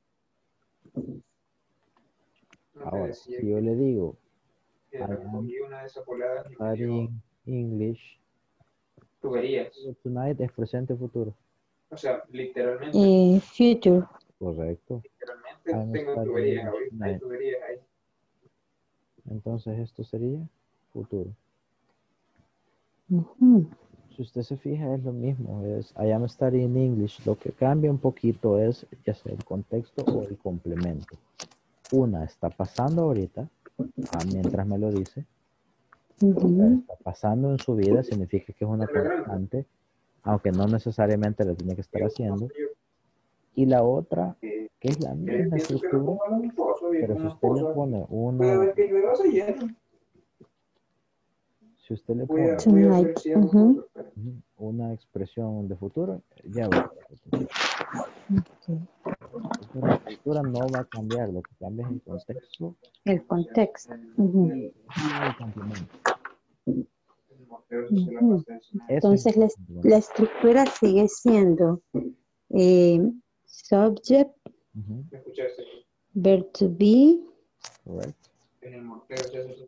E: No te
A: Ahora,
E: decía
A: si yo le digo,
E: que
A: I am
E: recogí una de esas voladas y me dio
A: studying English
E: tuberías.
A: tonight, es presente o futuro.
E: O sea, literalmente.
F: Future.
A: Correcto.
E: Literalmente
A: I'm
E: tengo
A: studying
E: tuberías
A: English
E: ahorita. Hay
A: tonight.
E: tuberías ahí.
A: Entonces, esto sería futuro.
F: Ujú.
A: Si usted se fija, es lo mismo. Es I am studying English. Lo que cambia un poquito es ya sea el contexto o el complemento. Una está pasando ahorita, mientras me lo dice.
F: Ujú.
A: Está pasando en su vida, significa que es una constante, aunque no necesariamente lo tiene que estar haciendo. Y la otra, que es la misma
E: Pienso que lo
A: estructura,
E: pongan un pozo, viejo,
A: pero si
E: un
A: usted le
E: pozo.
A: pone
E: Puede
A: una,
E: ver que llueva, se llena.
A: si usted le
E: Voy a
A: pone
E: ver
F: Tonight.
E: si hago
F: Ujú.
E: cosas. Pero
A: una expresión de futuro, ya va. Entonces, la estructura no va a cambiar, lo que cambia es el contexto
F: El contexto. Ujú.
A: y el complemento.
E: el mortero sí se la
F: Ujú.
E: pasa encima.
A: Eso es
F: Entonces
A: importante.
F: la estructura sigue siendo subject,
A: Ujú,
E: ¿Me escuchaste?
F: verb to be,
A: correcto.
E: En el mortero se hace.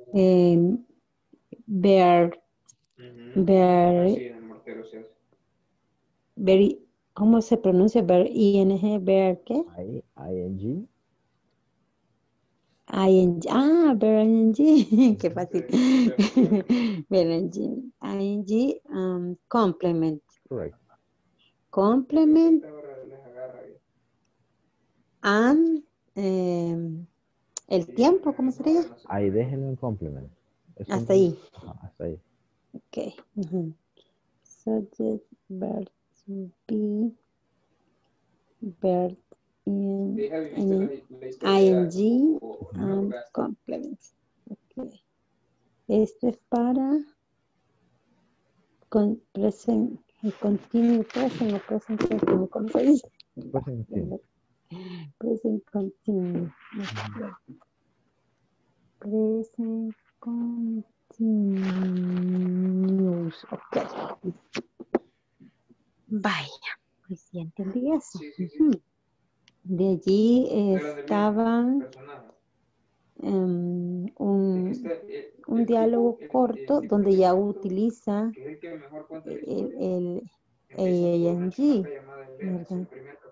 F: verb,
E: Ah, sí, en el mortero se hace.
F: very, ¿cómo se pronuncia? Verb ing, verb qué?
A: ING.
F: ing, verb ing, qué fácil.
E: Sí,
F: Verb ing, complement,
A: Correcto.
F: complement
E: Ahora les agarra bien.
F: and el tiempo, ¿cómo sería?
A: Ahí déjenlo en complement.
F: Hasta ahí.
A: Ajá, hasta ahí.
F: Ok. Ujú. Subject, verb to be, verb in, ing, and complements. Ok. Esto es para present, continue present o present continuo, ¿cómo se dice?
A: Present continuous.
F: Present continuous. Present continuous. Ok. Vaya, pues ya entendí eso. Ujú. De allí estaban un diálogo corto donde ya utiliza el AING, ¿verdad?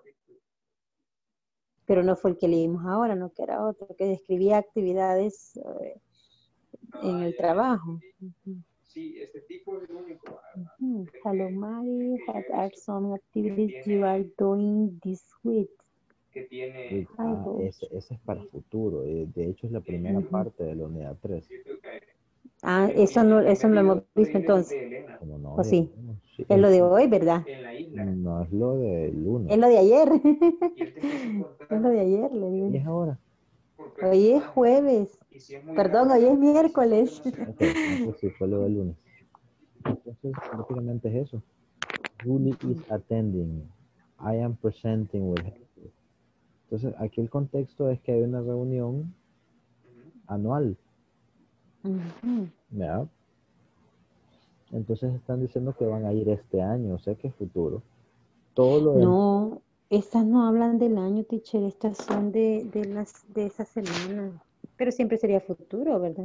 F: Pero no fue el que leímos ahora, no, que era otro, que describía actividades en el trabajo.
E: Sí, este tipo es el único.
F: Hello, Mari. What are some activities you are doing this week?
E: Que tiene...
A: Ese es para futuro. De hecho, es la primera parte de la unidad 3.
F: Eso no lo hemos visto entonces.
A: Como no,
F: ¿O sí?
A: sí,
F: Es lo de hoy, ¿verdad?
A: no es lo del lunes.
F: Es lo de ayer. Es lo de ayer.
A: ¿Y es ahora?
F: Hoy es jueves. Perdón, hoy es miércoles.
A: Ok, entonces sí, fue lo del lunes. Entonces, prácticamente es eso. Julie is attending. I am presenting with her. Entonces, aquí el contexto es que hay una reunión anual. ¿Verdad? Entonces están diciendo que van a ir este año, o sea que es futuro. Todo lo
F: No, estas no hablan del año, teacher, estas son de esa semana. Pero siempre sería futuro, ¿verdad?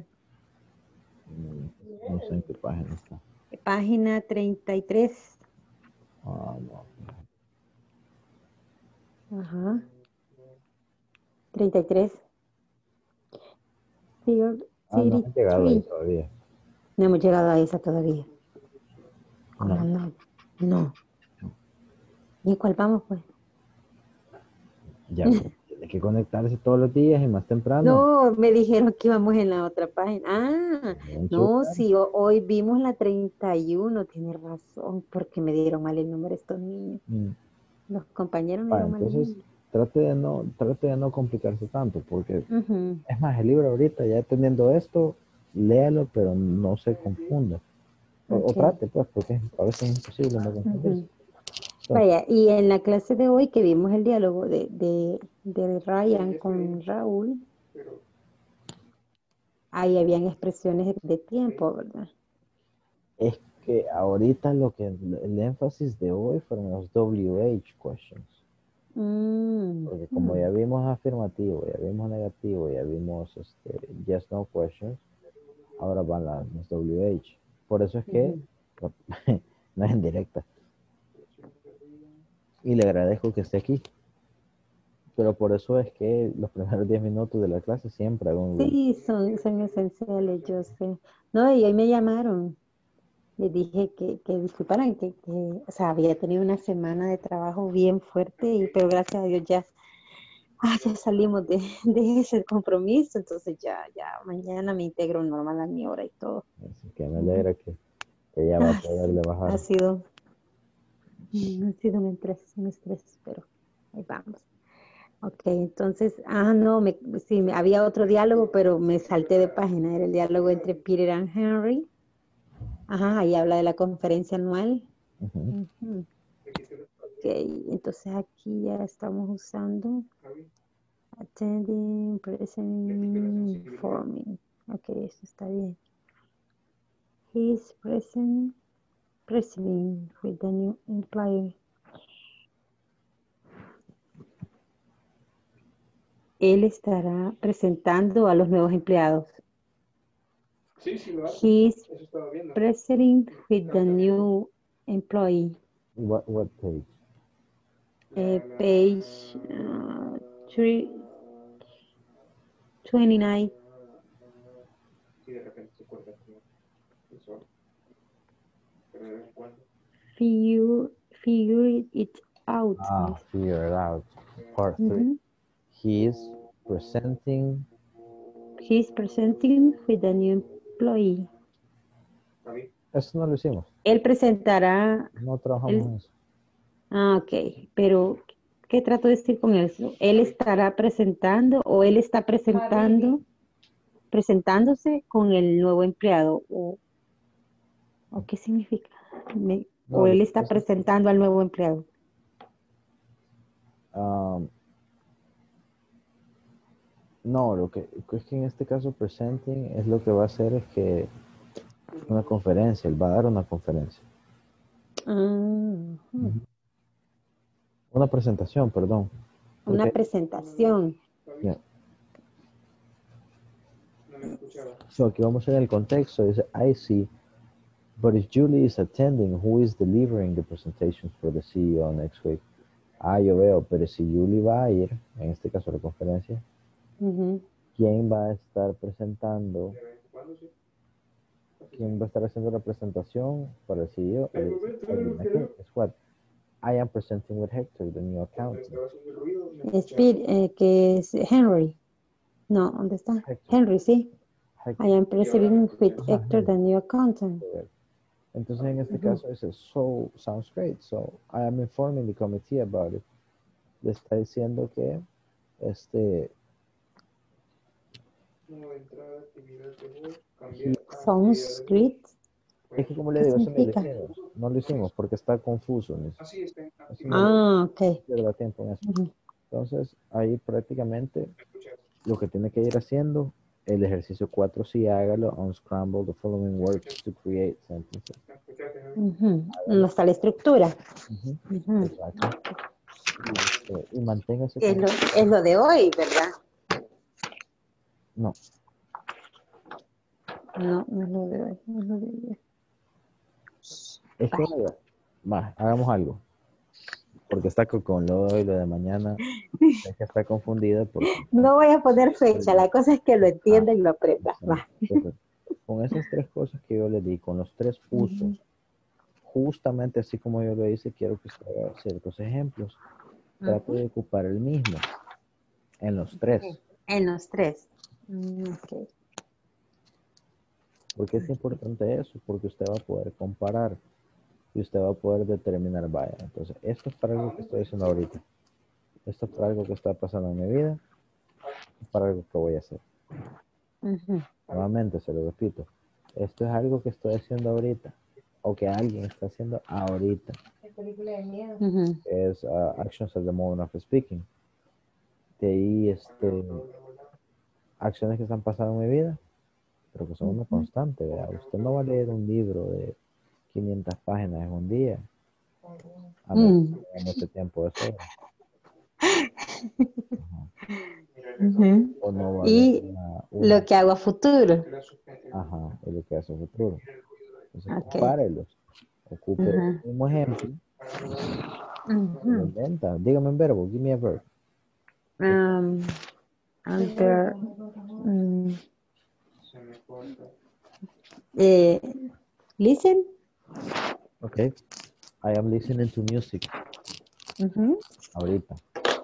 A: no sé en qué página está.
F: Página 33.
A: No.
F: Ajá. 33.
A: No han llegado ahí todavía.
F: No hemos llegado a esa todavía.
A: No.
F: No. ¿Y cuál vamos, pues?
A: Ya, tiene que conectarse todos los días y más temprano.
F: No, me dijeron que íbamos en la otra página. No, sí, hoy vimos la 31, tiene razón, porque me dieron mal el número estos niños. Los compañeros me dieron mal el número.
A: Trate de no complicarse tanto, porque es más, el libro ahorita, ya teniendo esto, léalo, pero no se confunda. O trate, pues, porque a veces es imposible no confundirse.
F: Vaya, y en la clase de hoy que vimos el diálogo de Ryan con Raúl, ahí habían expresiones de tiempo, ¿verdad?
A: Es que ahorita el énfasis de hoy fueron los WH questions. Porque como ya vimos afirmativo, ya vimos negativo, ya vimos yes, no questions, ahora van los WH. Por eso es que no es en directa. Y le agradezco que esté aquí. Pero por eso es que los primeros 10 minutos de la clase siempre hago un...
F: Sí, son esenciales, yo sé. No, y hoy me llamaron. Les dije que disculparan, que, o sea, había tenido una semana de trabajo bien fuerte, pero gracias a Dios ya salimos de ese compromiso. Entonces ya mañana me integro normal a mi hora y todo.
A: Así que me alegra que ya va a poderle bajar.
F: Ha sido un estrés, pero ahí vamos. Ok, entonces, había otro diálogo, pero me salté de página, era el diálogo entre Peter y Henry. Ajá, ahí habla de la conferencia anual. Ok, entonces aquí ya estamos usando attending, present, informing. Ok, eso está bien. He's presenting with the new employee. Él estará presentando a los nuevos empleados.
E: Sí, lo hace.
F: He's presenting with the new employee.
A: What page?
F: Page 29.
E: Sí, de repente se corta eso. Pero de vez en cuando.
F: Figure it out.
A: Figure it out. Part 3. He is presenting.
F: He's presenting with a new employee.
A: Eso no lo hicimos.
F: Él presentará.
A: No trabajamos en eso.
F: Ok. Pero, ¿qué trato de decir con eso? ¿Él estará presentando o él está presentándose con el nuevo empleado? ¿O qué significa?
A: No,
F: ¿O él
A: lo que
F: está
A: pasa es que,
F: presentando al nuevo empleado?
A: no, lo que es que en este caso presenting es lo que va a hacer es que una conferencia, él va a dar una conferencia. Una presentación, perdón.
F: Una
A: Porque,
F: presentación.
A: yeah. So, aquí vamos en el contexto, dice, I see, but if Julie is attending, who is delivering the presentations for the CEO next week? Yo veo, pero si Julie va a ir, en este caso la conferencia, ¿quién va a estar presentando? ¿Quién va a estar haciendo la presentación para el CEO? Es what? I am presenting with Hector, the new accountant.
F: Que es Henry. No, ¿dónde está?
A: Hector.
F: Henry, sí.
A: Hector.
F: I am presenting with Hector, the new accountant.
A: Entonces, en este caso, dice, so, sounds great. So, I am informing the committee about it. Le está diciendo que,
F: Sounds great.
A: es que como le
F: ¿Qué
A: digo, eso
F: significa?
A: no lo hicimos porque está confuso.
F: Ok.
A: Pierda tiempo en eso. Entonces, ahí prácticamente lo que tiene que ir haciendo, el ejercicio 4 sí hágalo, unscramble the following words to create sentences.
F: No está la estructura.
A: Exacto. Y manténgase
F: Es
A: con...
F: lo de hoy, ¿verdad?
A: No.
F: No, no es lo de hoy. No es lo de ayer.
A: Es que, hagamos algo. Porque está con lo de hoy, lo de mañana. Es que está confundida porque...
F: No voy a poner fecha, la cosa es que lo entienda y lo aprenda. Va.
A: Entonces, con esas tres cosas que yo le di, con los tres usos, justamente así como yo lo hice, quiero que usted haga ciertos ejemplos. Trate de ocupar el mismo en los tres.
F: En los tres. Ok.
A: ¿Por qué es importante eso? Porque usted va a poder comparar y usted va a poder determinar, vaya, entonces, esto es para algo que estoy haciendo ahorita. Esto es para algo que está pasando en mi vida, para algo que voy a hacer. Nuevamente, se lo repito. Esto es algo que estoy haciendo ahorita o que alguien está haciendo ahorita. Es actions at the moment of speaking. De ahí, acciones que están pasando en mi vida, pero que son una constante, ¿verdad? Usted no va a leer un libro de 500 páginas en un día. A menos que tenga mucho tiempo de sobra. O no va a
F: Y
A: una...
F: lo que hago a futuro.
A: Ajá, es lo que hace el futuro. Entonces,
F: Ok.
A: compárelos. Ocupe el mismo ejemplo. Lo inventa. Dígame un verbo. Give me a verb.
F: Listen.
A: Okay. I am listening to music. Ahorita.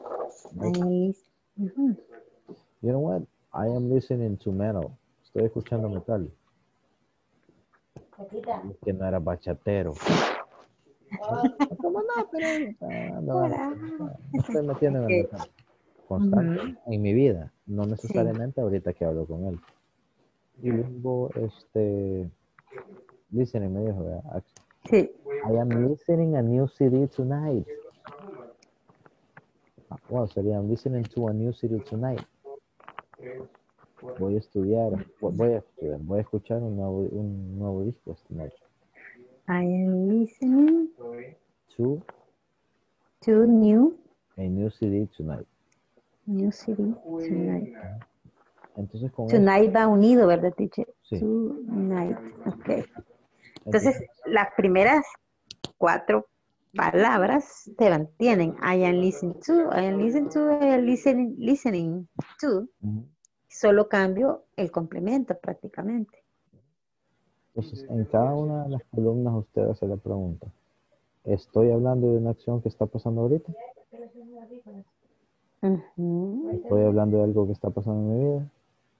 A: You know what? I am listening to metal. Estoy escuchando metal. Es que no era bachatero. Estoy metiendo en el metal. Constante en mi vida. No necesariamente ahorita que hablo con él. Y luego, listening me dijo, ¿verdad?
F: Sí.
A: I am listening a new CD tonight. Well, sería I'm listening to a new CD tonight. Voy a estudiar, voy a escuchar un nuevo disco esta noche.
F: I am listening
A: To a new CD tonight.
F: New CD tonight.
A: Entonces con
F: Tonight va unido, ¿verdad, teacher?
A: Sí.
F: Tonight. Ok. Entonces, las primeras 4 palabras te mantienen. I am listening to, I am listening to, I am listening to. Solo cambio el complemento prácticamente.
A: Entonces, en cada una de las columnas usted hace la pregunta. ¿Estoy hablando de una acción que está pasando ahorita?
F: Ujú.
A: Estoy hablando de algo que está pasando en mi vida.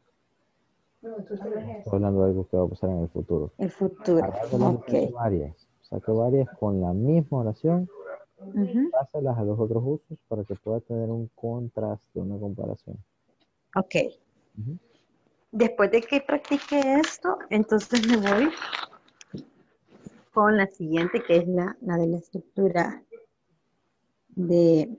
A: Estoy hablando de algo que va a pasar en el futuro.
F: El futuro.
A: Agarra las
F: Ok.
A: que varias. Saca varias con la misma oración.
F: Ujú.
A: Pásalas a los otros usos para que pueda tener un contraste, una comparación.
F: Ok.
A: Ujú.
F: Después de que practique esto, entonces me voy con la siguiente, que es la de la estructura de...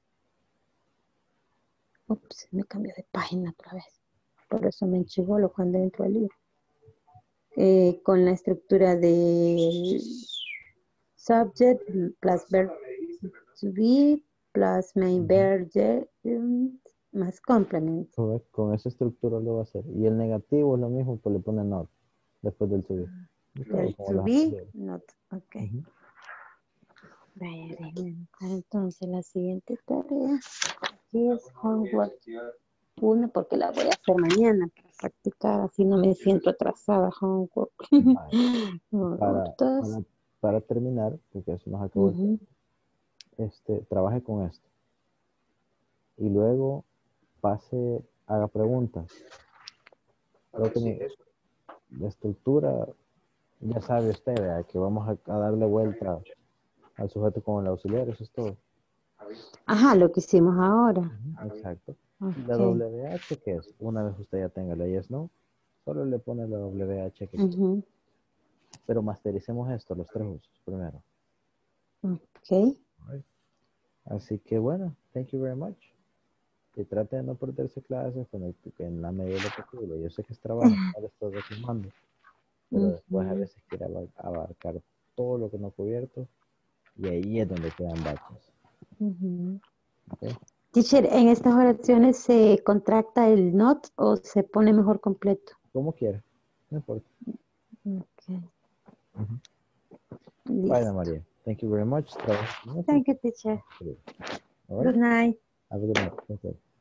F: Ups, me cambió de página otra vez. Por eso me enchivolo cuando entro al libro. Con la estructura de subject plus verb to be plus main verb más complement.
A: Correcto. Con esa estructura lo va a hacer. Y el negativo es lo mismo, pues le pone not después del to be. Y todo
F: Verb
A: como
F: to
A: las
F: be,
A: anteriores.
F: not. Ok.
A: Ujú.
F: Vaya, déjenme buscar entonces la siguiente tarea. Aquí es homework 1 porque la voy a hacer mañana para practicar, así no me siento atrasada. Homework.
A: Vale.
F: Homework 2.
A: Para terminar, porque eso nos acabó el tiempo, trabaje con esto. Y luego haga preguntas. Creo que la estructura, ya sabe usted, ¿verdad? Que vamos a darle vuelta al sujeto con el auxiliar, eso es todo.
F: Ajá, lo que hicimos ahora.
A: Ujú, exacto. ¿Y la
F: Ok.
A: WH qué es? Una vez usted ya tenga la yes, no, solo le pone la WH que
F: Ujú.
A: Pero mastericemos esto, los tres usos, primero.
F: Ok.
A: Alright. Así que bueno, thank you very much. Y trate de no perderse clases en la medida de lo posible. Yo sé que es trabajo, no le estoy reclamando, pero después a
F: Ujú.
A: veces quiere abarcar todo lo que no ha cubierto y ahí es donde quedan baches.
F: Ujú.
A: ¿Ok?
F: Teacher, ¿en estas oraciones se contracta el not o se pone mejor completo?
A: Como quiera, no importa.
F: Ok.
A: Ujú. Bueno,
F: Listo.
A: María, thank you very much. Trabajo con eso.
F: Thank you, teacher.
A: All right.
F: Good night.
A: Have a good night. Thank you.